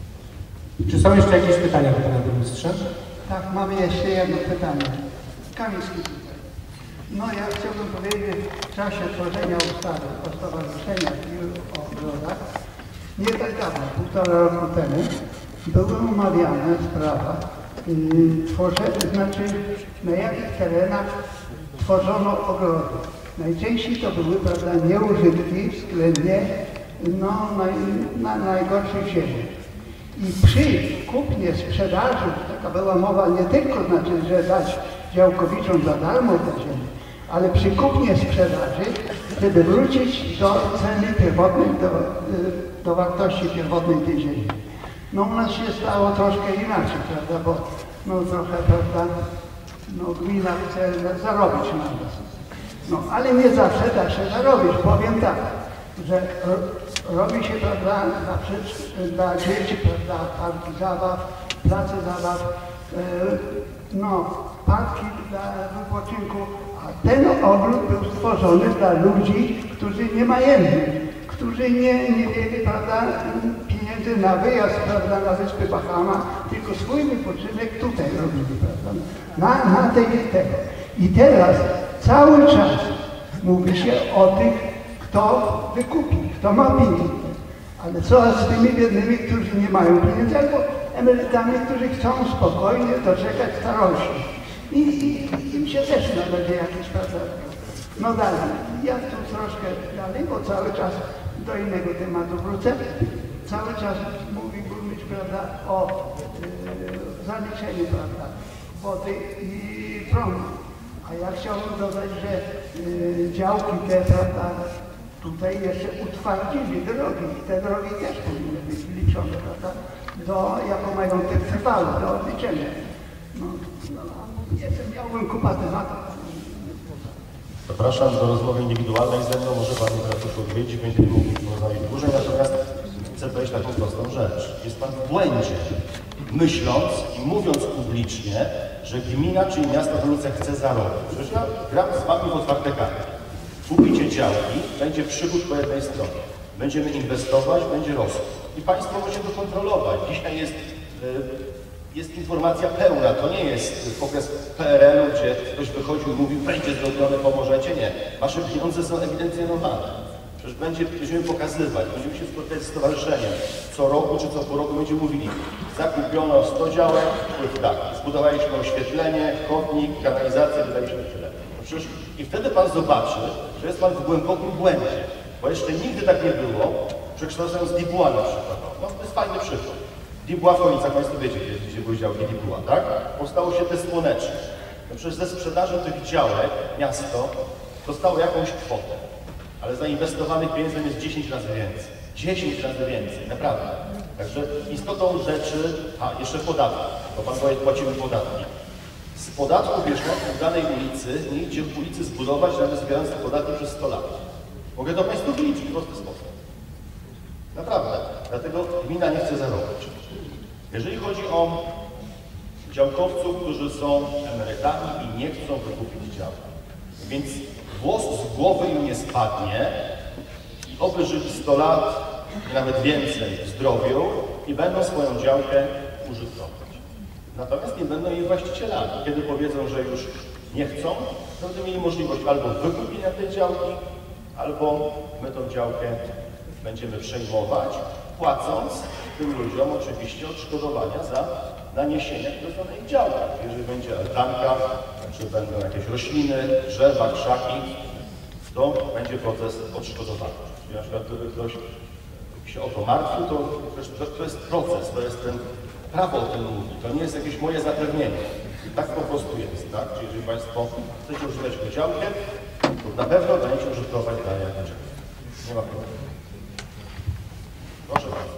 C: Czy są jeszcze jakieś pytania do pana burmistrza?
J: Tak, mamy jeszcze jedno pytanie. Kamiński tutaj. No ja chciałbym powiedzieć, w czasie tworzenia ustawy o stowarzyszeniach i o ogrodach, nie tak dawno, półtora roku temu, były omawiane sprawa yy, tworzenia, znaczy na jakich terenach tworzono ogrody. Najczęściej to były, prawda, nieużytki względnie no, naj, na najgorszych ziemiach. I przy kupnie, sprzedaży, taka była mowa nie tylko znaczy, że dać działkowiczom za darmo tę ziemię, ale przy kupnie, sprzedaży, żeby wrócić do ceny pierwotnej, do, do wartości pierwotnej tej ziemi. No u nas się stało troszkę inaczej, prawda, bo no trochę, prawda, no gmina chce zarobić na nas. No ale nie zawsze da się zarobić, powiem tak, że robi się, prawda, dla, dla dzieci, prawda, parki zabaw, place zabaw, e, no, parki dla wypoczynku, a ten ogród był stworzony dla ludzi, którzy nie majętni, którzy nie, nie mieli, prawda, pieniędzy na wyjazd, prawda, na wyspy Bahama, tylko swój wypoczynek tutaj robili, prawda, na, na tej tego. I teraz cały czas mówi się o tych, kto wykupi, kto ma pieniądze. Ale co z tymi biednymi, którzy nie mają pieniędzy, albo emerytami, którzy chcą spokojnie doczekać starości. I, i im się też należy jakieś, prawda. No dalej, ja tu troszkę dalej, bo cały czas do innego tematu wrócę. Cały czas mówi burmistrz, prawda, o yy, zaliczeniu, prawda, wody i prądu. A ja chciałbym dodać, że yy, działki te, prawda, tutaj jeszcze utwardzili drogi. Te drogi też powinny być liczone, prawda, do, jako majątek trwały, do odliczenia. No, no, jestem, miałbym kupę tematów.
D: Zapraszam do rozmowy indywidualnej ze mną, może Pan mi teraz odpowiedzieć, będziemy mówić o niej dłużej, natomiast chcę powiedzieć taką prostą rzecz. Jest Pan w błędzie, myśląc i mówiąc publicznie, że gmina czy miasto Chojnice chce zarobić. Przecież ja gram z Wami w otwarte karty. Kupicie działki, będzie przychód po jednej stronie. Będziemy inwestować, będzie rosło. I Państwo możecie to kontrolować. Dzisiaj jest, jest informacja pełna. To nie jest okres P R L u, gdzie ktoś wychodził i mówił, będzie zrobione, pomożecie. Nie. Wasze pieniądze są ewidencjonowane. Przecież będzie, będziemy pokazywać, będziemy się spotkać z stowarzyszeniem. Co roku czy co pół roku będziemy mówili, zakupiono sto działek, wpływ tak, zbudowaliśmy oświetlenie, chodnik, kanalizację, wydaliśmy tyle. No przecież i wtedy Pan zobaczy, że jest Pan w głębokim błędzie, bo jeszcze nigdy tak nie było, przekształcając Dibuła na przykład. No to jest fajny przykład. Dibuła w Chojnicach, Państwo wiecie, gdzie, gdzie były działki Dibuła, tak? Powstało się te słoneczne. No przecież ze sprzedaży tych działek miasto dostało jakąś kwotę, ale zainwestowanych pieniędzy jest dziesięć razy więcej. dziesięć razy więcej, naprawdę. Także istotą rzeczy, a jeszcze podatki, bo Pan powie, płacimy podatki. Z podatku bieżących w danej ulicy nie idzie w ulicy zbudować, nawet zbierając te podatki przez sto lat. Mogę to Państwu wyliczyć w prosty sposób. Naprawdę. Dlatego gmina nie chce zarobić. Jeżeli chodzi o działkowców, którzy są emerytami i nie chcą wykupić działki, więc włos z głowy im nie spadnie i oby żyli sto lat, nawet więcej w zdrowiu i będą swoją działkę użytkować. Natomiast nie będą jej właścicielami. Kiedy powiedzą, że już nie chcą, to będą mieli możliwość albo wykupienia tej działki, albo my tą działkę będziemy przejmować, płacąc tym ludziom oczywiście odszkodowania za naniesienia, które są na ich działkach. Jeżeli będzie altanka, czy będą jakieś rośliny, drzewa, krzaki, to będzie proces odszkodowania. Czyli na przykład gdyby ktoś się o to martwił, to, to, to jest proces, to jest ten, prawo o tym mówi, to nie jest jakieś moje zapewnienie. Tak po prostu jest, tak? Czyli jeżeli Państwo chcecie używać go działkę, to na pewno będziecie użytkować dalej jako działkę. Nie ma problemu. Proszę bardzo.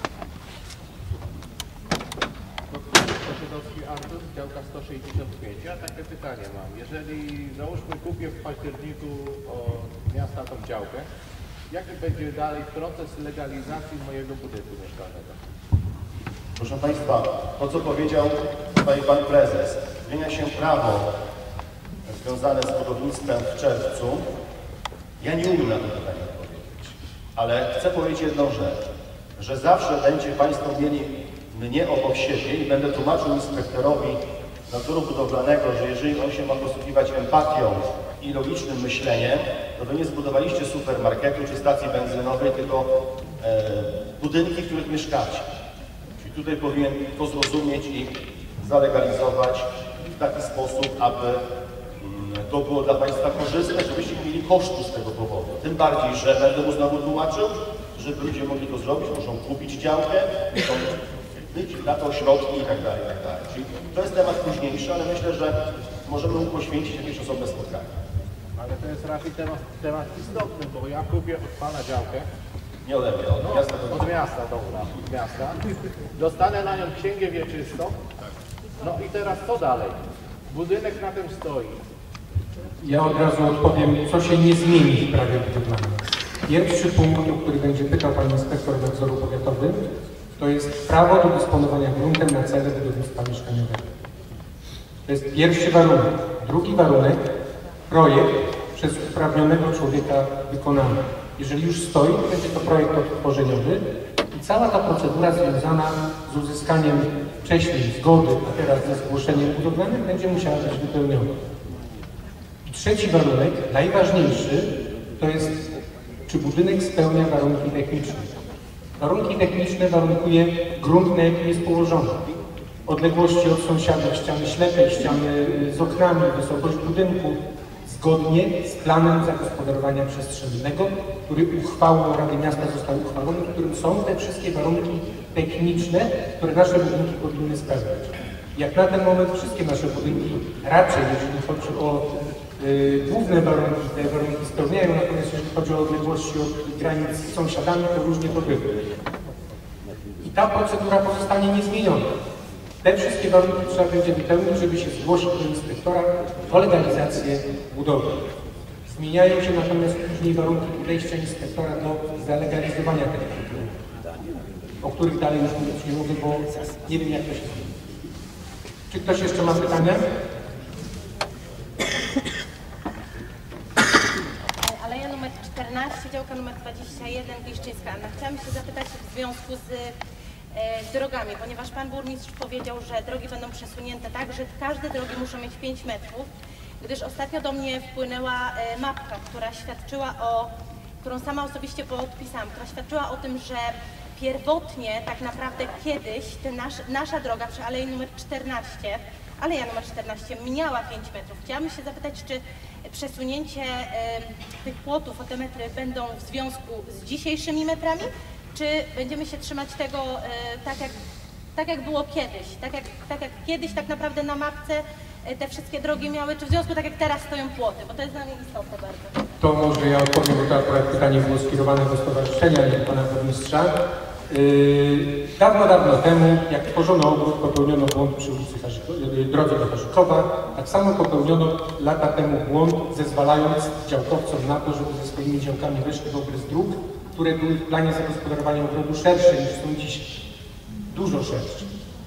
K: Posiadowski Artur, działka sto sześćdziesiąt pięć. Ja takie pytanie mam. Jeżeli załóżmy kupię w październiku od miasta tą działkę jaki będzie dalej proces legalizacji mojego budynku mieszkalnego?
D: Proszę Państwa, to co powiedział tutaj Pan Prezes, zmienia się prawo związane z budownictwem w czerwcu. Ja nie umiem na to pytanie odpowiedzieć, ale chcę powiedzieć jedną rzecz, że zawsze będzie Państwo mieli mnie obok siebie i będę tłumaczył inspektorowi nadzoru budowlanego, że jeżeli on się ma posługiwać empatią i logicznym myśleniem, to Wy nie zbudowaliście supermarketu czy stacji benzynowej, tylko e, budynki, w których mieszkacie. Czyli tutaj powinien to zrozumieć i zalegalizować w taki sposób, aby mm, to było dla Państwa korzystne, żebyście nie mieli kosztu z tego powodu. Tym bardziej, że będę mu znowu tłumaczył, żeby ludzie mogli to zrobić, muszą kupić działkę, muszą być na to środki i tak dalej, i tak dalej. Czyli to jest temat późniejszy, ale myślę, że możemy mu poświęcić jakieś osobne spotkanie.
K: Ale to jest raczej temat, temat istotny, bo ja kupię od Pana działkę.
D: Nie ode mnie, od
K: no,
D: miasta.
K: Od miasta, dobra, od miasta. Dostanę na nią księgę wieczystą. No i teraz co dalej? Budynek na tym stoi.
C: Ja od razu odpowiem, co się nie zmieni w prawie budowlanym. Pierwszy punkt, o który będzie pytał Pan Inspektor Nadzoru Powiatowym, to jest prawo do dysponowania gruntem na cele budownictwa mieszkaniowego. To jest pierwszy warunek. Drugi warunek, projekt przez uprawnionego człowieka wykonany. Jeżeli już stoi, to będzie to projekt odtworzeniowy i cała ta procedura związana z uzyskaniem wcześniej zgody, a teraz ze zgłoszeniem budowlanym będzie musiała być wypełniona. I trzeci warunek, najważniejszy, to jest, czy budynek spełnia warunki techniczne. Warunki techniczne warunkuje grunt, na jakim jest położony. Odległości od sąsiadów, ściany ślepej, ściany z oknami, wysokość budynku, zgodnie z planem zagospodarowania przestrzennego, który uchwałą Rady Miasta został uchwalony, w którym są te wszystkie warunki techniczne, które nasze budynki powinny spełniać. Jak na ten moment wszystkie nasze budynki raczej, jeżeli chodzi o y, główne warunki, te warunki spełniają, natomiast jeżeli chodzi o odległości od granic z sąsiadami, to różnie to bywa. I ta procedura pozostanie niezmieniona. Te wszystkie warunki trzeba będzie wypełnić, żeby się zgłosić do inspektora o legalizację budowy. Zmieniają się natomiast później warunki podejścia inspektora do zalegalizowania tego tytułu, o których dalej już mówić nie mówię, bo nie wiem, jak to się zmieni. Czy ktoś jeszcze ma pytania?
L: Aleja numer czternaście, działka numer dwadzieścia jeden, Gliszczyńska Anna. Chciałam się zapytać w związku z z drogami, ponieważ Pan Burmistrz powiedział, że drogi będą przesunięte tak, że każde drogi muszą mieć pięć metrów, gdyż ostatnio do mnie wpłynęła mapka, która świadczyła o, którą sama osobiście podpisałam, która świadczyła o tym, że pierwotnie tak naprawdę kiedyś ten nasz, nasza droga przy Alei numer czternaście, Aleja numer czternaście miała pięć metrów. Chciałabym się zapytać, czy przesunięcie y, tych płotów o te metry będą w związku z dzisiejszymi metrami, czy będziemy się trzymać tego e, tak, jak, tak jak było kiedyś, tak jak, tak jak kiedyś tak naprawdę na mapce e, te wszystkie drogi miały, czy w związku tak jak teraz stoją płoty, bo to jest dla mnie istotne bardzo.
C: To może ja odpowiem, bo to akurat pytanie było skierowane do stowarzyszenia, nie do Pana Burmistrza. Yy, dawno, dawno temu, jak tworzono ogród, popełniono błąd przy ulicy Harzyko- drodze do Harzykowa, tak samo popełniono lata temu błąd, zezwalając działkowcom na to, żeby ze swoimi działkami weszli w obrys dróg, które były w planie zagospodarowania ogrodu szersze niż są dziś, dużo szersze.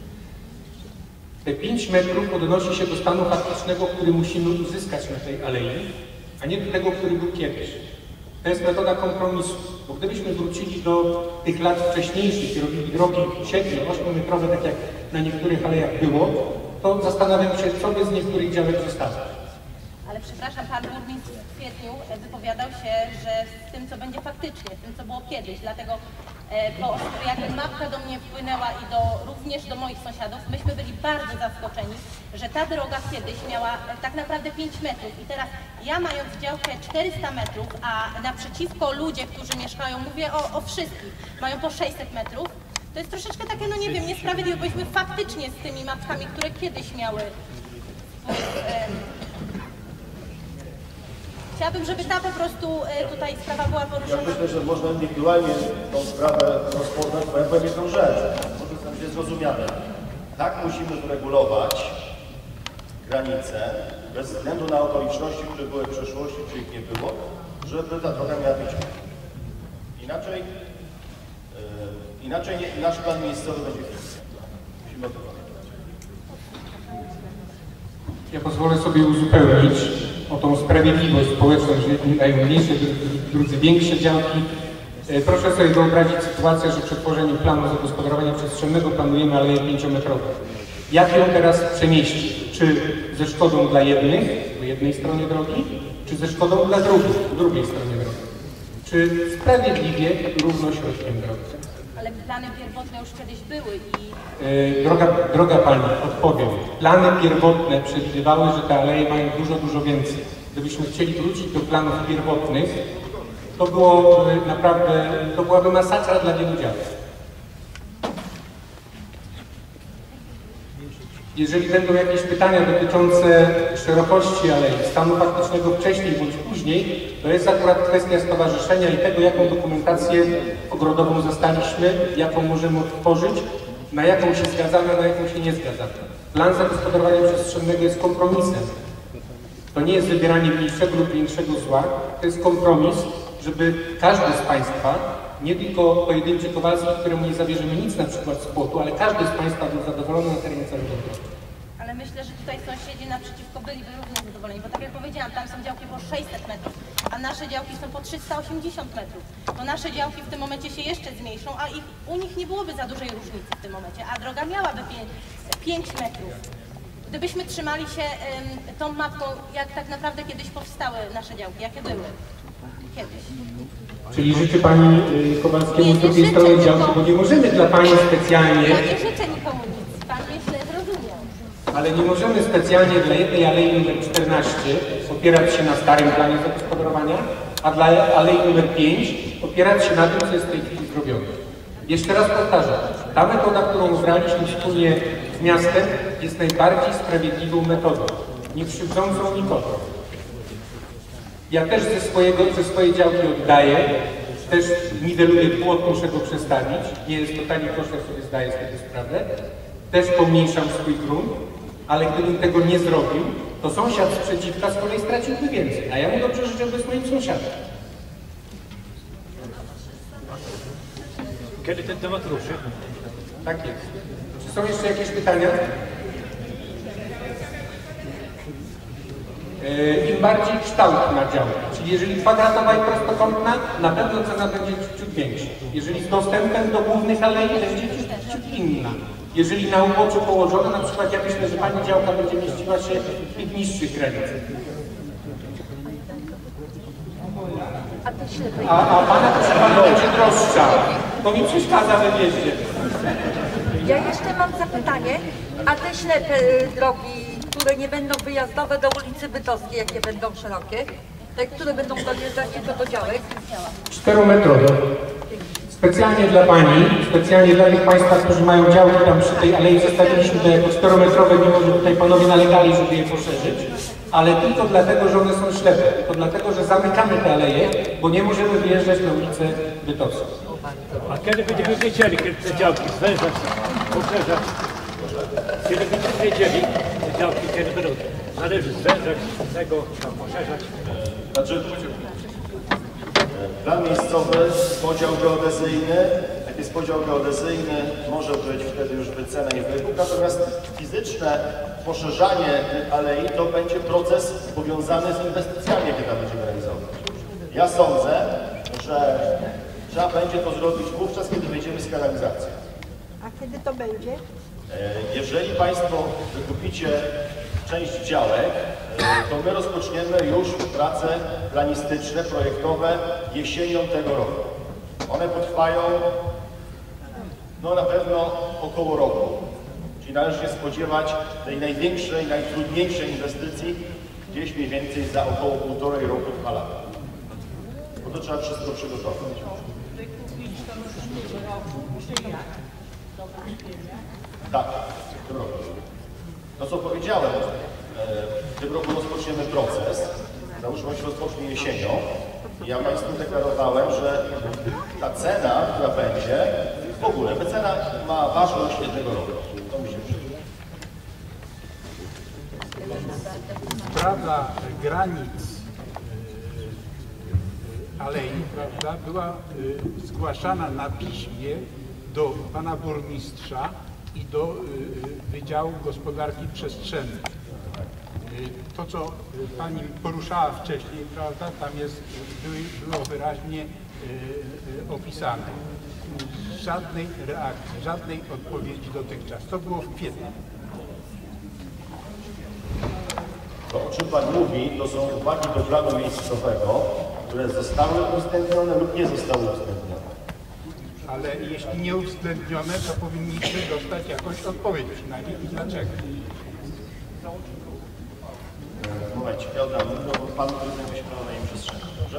C: Te pięć metrów odnosi się do stanu faktycznego, który musimy uzyskać na tej alei, a nie do tego, który był kiedyś. To jest metoda kompromisu, bo gdybyśmy wrócili do tych lat wcześniejszych i robili drogi siedmiu, ośmiometrowe, tak jak na niektórych alejach było, to zastanawiam się, co by z niektórych działek zostało.
L: Ale przepraszam, Pan Burmistrz w kwietniu wypowiadał się, że z tym, co będzie faktycznie, z tym, co było kiedyś, dlatego e, bo jak mapka do mnie wpłynęła i do, również do moich sąsiadów, myśmy byli bardzo zaskoczeni, że ta droga kiedyś miała e, tak naprawdę pięć metrów i teraz ja mając działkę czterysta metrów, a naprzeciwko ludzie, którzy mieszkają, mówię o, o wszystkich, mają po sześćset metrów, to jest troszeczkę takie, no nie wiem, niesprawiedliwe, bośmy faktycznie z tymi mapkami, które kiedyś miały e, Chciałabym, żeby ta po prostu e, tutaj sprawa była poruszona.
D: Ja myślę, że można indywidualnie tą sprawę rozpoznać, bo ja powiem jedną rzecz. Może to będzie zrozumiane. Tak musimy uregulować granice, bez względu na okoliczności, które były w przeszłości, czy ich nie było, żeby ta droga miała być. Inaczej, yy, inaczej nie, nasz plan miejscowy będzie fikcja. Musimy o tym pamiętać.
C: Ja pozwolę sobie uzupełnić o tą sprawiedliwość społeczną, że jedni dają mniejsze, drudzy większe działki. Proszę sobie wyobrazić sytuację, że przy tworzeniu planu zagospodarowania przestrzennego planujemy aleję pięciometrową. Jak ją teraz przemieścić? Czy ze szkodą dla jednych, po jednej stronie drogi, czy ze szkodą dla drugich, po drugiej stronie drogi? Czy sprawiedliwie, równo środkiem drogi?
L: Ale plany pierwotne już kiedyś były i...
C: Yy, droga, droga Pani, odpowiem. Plany pierwotne przewidywały, że te aleje mają dużo, dużo więcej. Gdybyśmy chcieli wrócić do planów pierwotnych, to było naprawdę, to byłaby masakra dla wielu działek. Jeżeli będą jakieś pytania dotyczące szerokości alei, stanu faktycznego wcześniej bądź później, to jest akurat kwestia stowarzyszenia i tego, jaką dokumentację ogrodową zastaliśmy, jaką możemy odtworzyć, na jaką się zgadzamy, a na jaką się nie zgadzamy. Plan zagospodarowania przestrzennego jest kompromisem. To nie jest wybieranie mniejszego lub większego zła, to jest kompromis, żeby każdy z Państwa, nie tylko pojedynczy Kowalski, któremu nie zabierzemy nic na przykład z płotu, ale każdy z Państwa był zadowolony na terenie całego drogi.
L: Ale myślę, że tutaj sąsiedzi naprzeciwko byliby równie zadowoleni, bo tak jak powiedziałam, tam są działki po sześćset metrów, a nasze działki są po trzysta osiemdziesiąt metrów. To nasze działki w tym momencie się jeszcze zmniejszą, a ich, u nich nie byłoby za dużej różnicy w tym momencie, a droga miałaby pięć metrów. Gdybyśmy trzymali się ym, tą mapką, jak tak naprawdę kiedyś powstały nasze działki, jakie były kiedyś.
C: Czyli życzy Pani y, Kowalskiemu z drugiej strony działki, bo nie możemy dla Pani specjalnie...
L: Ja nie życzę nikomu nic, Pan mnie źle zrozumiał.
C: Ale nie możemy specjalnie dla jednej alei numer czternaście opierać się na starym planie zagospodarowania, a dla alei numer pięć opierać się na tym, co jest w tej chwili zrobione. Jeszcze raz powtarzam, ta metoda, którą wybraliśmy wspólnie z miastem, jest najbardziej sprawiedliwą metodą, nie krzywdzącą nikogo. Ja też ze, swojego, ze swojej działki oddaję, też niweluję płot, muszę go przestawić, nie jest to tani koszt, ja sobie zdaję z tego sprawę, też pomniejszam swój grunt, ale gdybym tego nie zrobił, to sąsiad sprzeciwka z kolei straciłby więcej, a ja mu dobrze życzę, bez moim sąsiadem.
M: Kiedy ten temat ruszy?
C: Tak jest. Czy są jeszcze jakieś pytania? Im bardziej kształt ma działkę, czyli jeżeli kwadratowa i prostokątna, na pewno cena będzie ciut większa. Jeżeli z dostępem do głównych alei, będzie ciut, ciut inna. Jeżeli na uboczu położona, na przykład ja myślę, że Pani działka będzie mieściła się w tych niższych granicach. A, a Pana proszę Pana będzie droższa. To mi przeszkadza we wjeździe.
N: Ja jeszcze mam zapytanie, a te ślepe drogi, które nie będą wyjazdowe do ulicy Bytowskiej, jakie będą szerokie, te, które będą dojeżdżać tylko do działek?
C: Czterometrowe. Specjalnie dla Pani, specjalnie dla tych Państwa, którzy mają działki tam przy tej alei, zostawiliśmy to jako czterometrowe, mimo że tutaj Panowie nalegali, żeby je poszerzyć, ale tylko dlatego, że one są ślepe, tylko dlatego, że zamykamy te aleje, bo nie możemy wyjeżdżać na ulicę Bytowską.
M: A kiedy będziemy wiedzieli, kiedy te działki zwężać, poszerzać? Kiedy będziemy wiedzieli, te działki, kiedy będą należy zwężać, tego tam poszerzać?
D: Znaczy, plan miejscowy, podział geodezyjny, jak jest podział geodezyjny, może być wtedy już wycena i wybór, natomiast fizyczne poszerzanie alei to będzie proces powiązany z inwestycjami, jakie tam będziemy realizować. Ja sądzę, że trzeba będzie to zrobić wówczas, kiedy wejdziemy z kanalizacją.
N: A kiedy to będzie?
D: Jeżeli Państwo wykupicie część działek, to my rozpoczniemy już prace planistyczne, projektowe jesienią tego roku. One potrwają no na pewno około roku. Czyli należy się spodziewać tej największej, najtrudniejszej inwestycji gdzieś mniej więcej za około półtorej roku, dwa lata. Bo to trzeba wszystko przygotować. Tak, w tym roku. To co powiedziałem, w tym roku rozpoczniemy proces, załóżmy, że się rozpocznie jesienią. Ja Państwu deklarowałem, że ta cena, która będzie, w ogóle wycena ma ważność jednego roku. To mi się przyda.
O: Sprawa granic alei, prawda, była y, zgłaszana na piśmie do pana burmistrza i do y, Wydziału Gospodarki Przestrzennej. Y, to, co pani poruszała wcześniej, prawda, tam jest, by, było wyraźnie y, y, opisane. Żadnej reakcji, żadnej odpowiedzi dotychczas. To było w kwietniu.
D: To, o czym pan mówi, to są uwagi do planu miejscowego, które zostały uwzględnione lub nie zostały uwzględnione.
O: Ale jeśli nie uwzględnione, to powinniśmy dostać jakąś odpowiedź przynajmniej i dlaczego.
D: W momencie, ja oddam bo panu, który zajmuje się planowaniem przestrzeni, dobrze?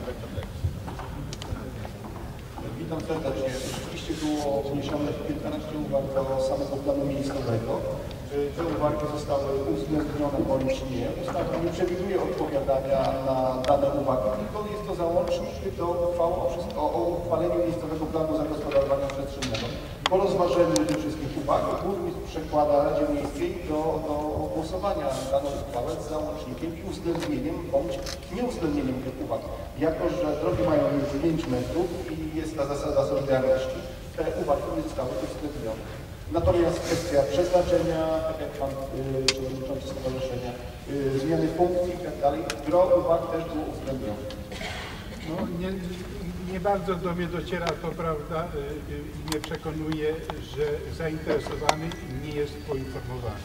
P: Witam serdecznie. Rzeczywiście było wniesionych kilkanaście uwag do samego planu miejscowego. Te uwagi zostały uwzględnione bądź nie. Ustawa nie przewiduje odpowiadania na dane uwagi, tylko jest to załącznik do uchwały o, o uchwaleniu miejscowego planu zagospodarowania przestrzennego. Po rozważeniu tych wszystkich uwag burmistrz przekłada Radzie Miejskiej do, do głosowania daną uchwałę z załącznikiem i uwzględnieniem bądź nieuwzględnieniem tych uwag. Jako że drogi mają już pięć metrów i jest ta zasada solidarności, te uwagi nie zostały uwzględnione. Natomiast kwestia przeznaczenia, tak jak pan yy, przewodniczący stowarzyszenia, yy, zmiany funkcji i tak dalej, gro uwag też było uwzględnione.
O: No, nie, nie bardzo do mnie dociera to, prawda, i yy, mnie przekonuje, że zainteresowany nie jest poinformowany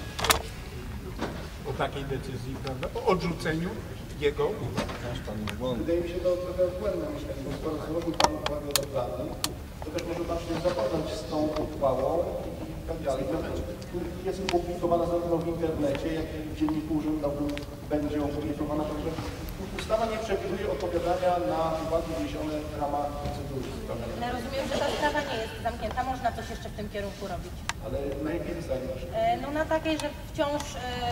O: o takiej decyzji, prawda, o odrzuceniu jego uwag.
P: Wydaje mi się to trochę błędne myślenie, bo skoro zrobił pan uwagę do planu, to też może pan się zapoznać z tą uchwałą i tak dalej. Jest publikowana zarówno w internecie, jak i w dzienniku urzędowym będzie opublikowana, także ustawa nie przewiduje odpowiadania na uwagi wniesione w ramach procedury.
L: Ja rozumiem, że ta sprawa nie jest zamknięta, można coś jeszcze w tym kierunku robić.
P: Ale na jakiej zasadzie?
L: No na takiej, że wciąż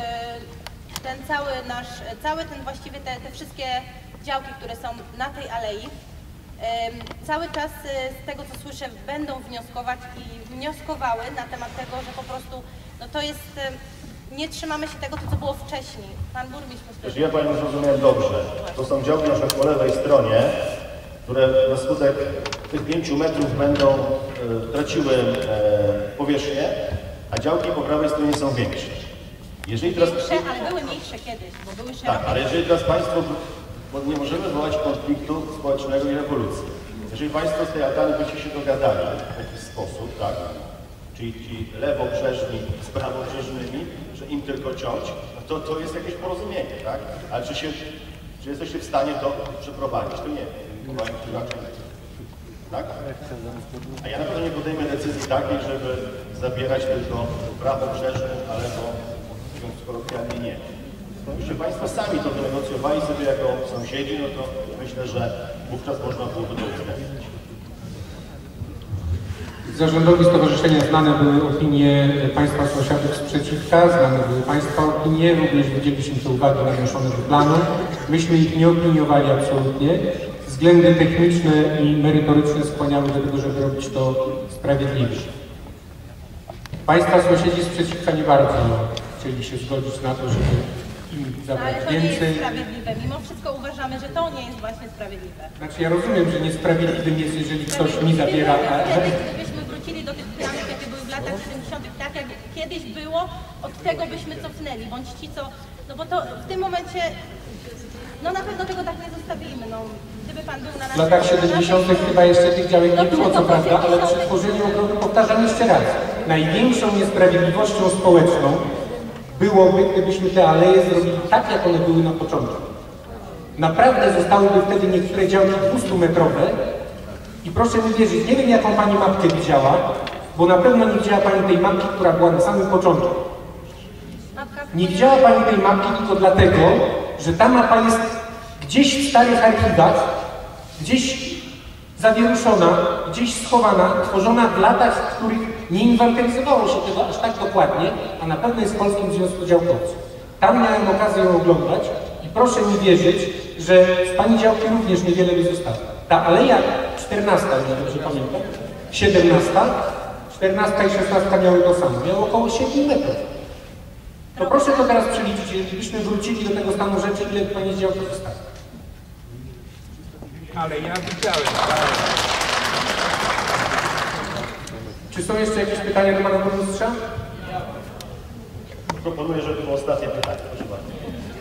L: ten cały nasz, cały ten właściwie te, te wszystkie działki, które są na tej alei, cały czas z tego, co słyszę, będą wnioskować i wnioskowały na temat tego, że po prostu no to jest, nie trzymamy się tego, co było wcześniej. Pan burmistrz
D: Jeśli ja panią zrozumiałem dobrze, to są działki nasze po lewej stronie, które na skutek tych pięciu metrów będą e, traciły e, powierzchnię, a działki po prawej stronie są większe. Jeżeli teraz...
L: Większe, ale były mniejsze kiedyś, bo były szerokie.
D: Tak, ale jeżeli teraz państwo, bo nie możemy wywołać konfliktu społecznego i rewolucji. Jeżeli państwo z tej altany byście się dogadali w jakiś sposób, tak, czyli ci lewobrzeżni z prawobrzeżnymi, że im tylko ciąć, to, to jest jakieś porozumienie, tak? Ale czy, się, czy jesteście w stanie to przeprowadzić? To nie. Tak? A ja na pewno nie podejmę decyzji takiej, żeby zabierać tylko prawobrzeżnym, a lewo, mówiąc kolokwialnie, nie. Gdybyście państwo sami to wynegocjowali sobie jako sąsiedzi, no to myślę, że wówczas można byłoby to uwzględnić.
C: Zarządowi stowarzyszenia znane były opinie państwa sąsiadów sprzeciwka, znane były państwa opinie, również widzieliśmy te uwagi odnoszone do planu. Myśmy ich nie opiniowali absolutnie. Względy techniczne i merytoryczne skłaniały do tego, żeby robić to sprawiedliwie. Państwa sąsiedzi sprzeciwka nie bardzo chcieli się zgodzić na to, żeby im zabrać
L: ale to
C: więcej.
L: nie jest sprawiedliwe. Mimo wszystko uważamy, że to nie jest właśnie sprawiedliwe.
C: Znaczy ja rozumiem, że niesprawiedliwym jest, jeżeli ktoś mi zabiera...
L: Wtedy, gdybyśmy wrócili do tych planów, jakie były w latach siedemdziesiątych, tak jak kiedyś było, od tego byśmy cofnęli, bądź ci, co... No bo to w tym momencie, no na pewno tego tak nie zostawimy, no. Gdyby pan był na naszym...
C: W latach siedemdziesiątych chyba jeszcze tych działek nie było, co prawda, ale przy tworzeniu ogrodu, powtarzam jeszcze raz, największą niesprawiedliwością społeczną byłoby, gdybyśmy te aleje zrobili tak, jak one były na początku. Naprawdę zostałyby wtedy niektóre działki dwustumetrowe i proszę mi wierzyć, nie wiem, jaką pani mapkę widziała, bo na pewno nie widziała pani tej mapki, która była na samym początku. Nie widziała pani tej mapki tylko dlatego, że ta mapa jest gdzieś w starych archiwach, gdzieś zawieruszona, gdzieś schowana, tworzona w latach, w których nie inwentaryzowało się tego aż tak dokładnie, a na pewno jest w Polskim Związku Działkowców. Tam miałem okazję ją oglądać i proszę mi wierzyć, że z pani działki również niewiele by zostało. Ta aleja czternasta, jeżeli dobrze pamiętam, siedemnasta, czternasta i szesnasta miały to samo, miały około siedmiu metrów. To proszę to teraz przeliczyć, gdybyśmy wrócili do tego stanu rzeczy, ile pani działki zostało.
O: ale ja widziałem.
C: Czy są jeszcze jakieś pytania do pana burmistrza?
D: Proponuję, żeby było ostatnie pytanie. Proszę bardzo.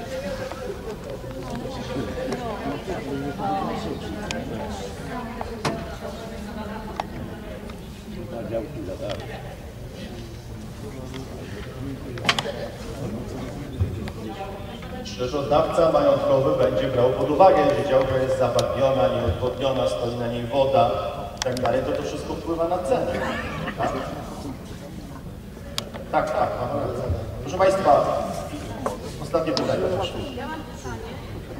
D: Rzeczoznawca majątkowy będzie brał pod uwagę, że działka jest zabagniona, nieodwodniona, stoi na niej woda i tak dalej, to to wszystko wpływa na cenę. Tak, tak, tak. Proszę Państwa, ostatnie pytanie. Proszę.
Q: Ja mam pytanie.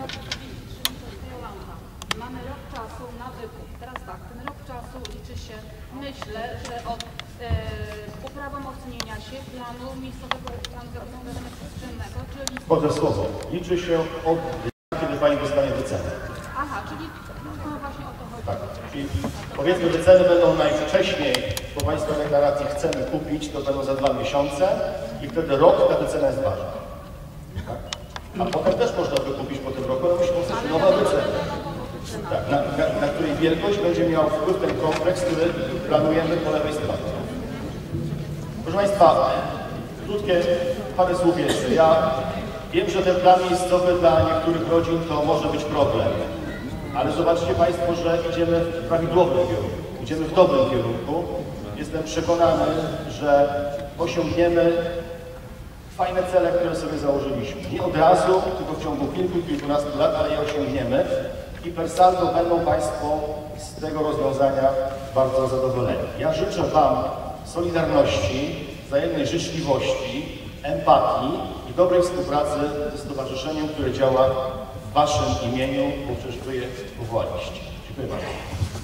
Q: Mamy rok czasu na wykup. Teraz tak, ten rok czasu liczy się, myślę, że od e, uprawomocnienia się planu miejscowego planu zarządzania przestrzennego, czyli...
D: Wchodzę w słowo. Liczy się od dnia, kiedy Pani dostanie wycenę.
Q: Aha, czyli no właśnie o to chodzi.
D: Tak. Czyli powiedzmy, wyceny będą najwcześniej po Państwa deklaracji chcemy kupić, to będą za dwa miesiące i wtedy rok ta wycena jest ważna. Tak? A potem też można wykupić po tym roku, ale musi powstać nowa wycena. Tak, na, na, na której wielkość będzie miał wpływ ten kompleks, który planujemy po lewej stronie. Proszę Państwa, krótkie parę słów jeszcze. Ja wiem, że ten plan miejscowy dla niektórych rodzin to może być problem, ale zobaczcie Państwo, że idziemy w prawidłowym kierunku, idziemy w dobrym kierunku. Jestem przekonany, że osiągniemy fajne cele, które sobie założyliśmy. Nie od razu, tylko w ciągu kilku, kilkunastu lat, ale je osiągniemy i per saldo będą Państwo z tego rozwiązania bardzo zadowoleni. Ja życzę Wam solidarności, wzajemnej życzliwości, empatii i dobrej współpracy ze stowarzyszeniem, które działa w Waszym imieniu, bo przecież Wy je powołaliście. Dziękuję bardzo.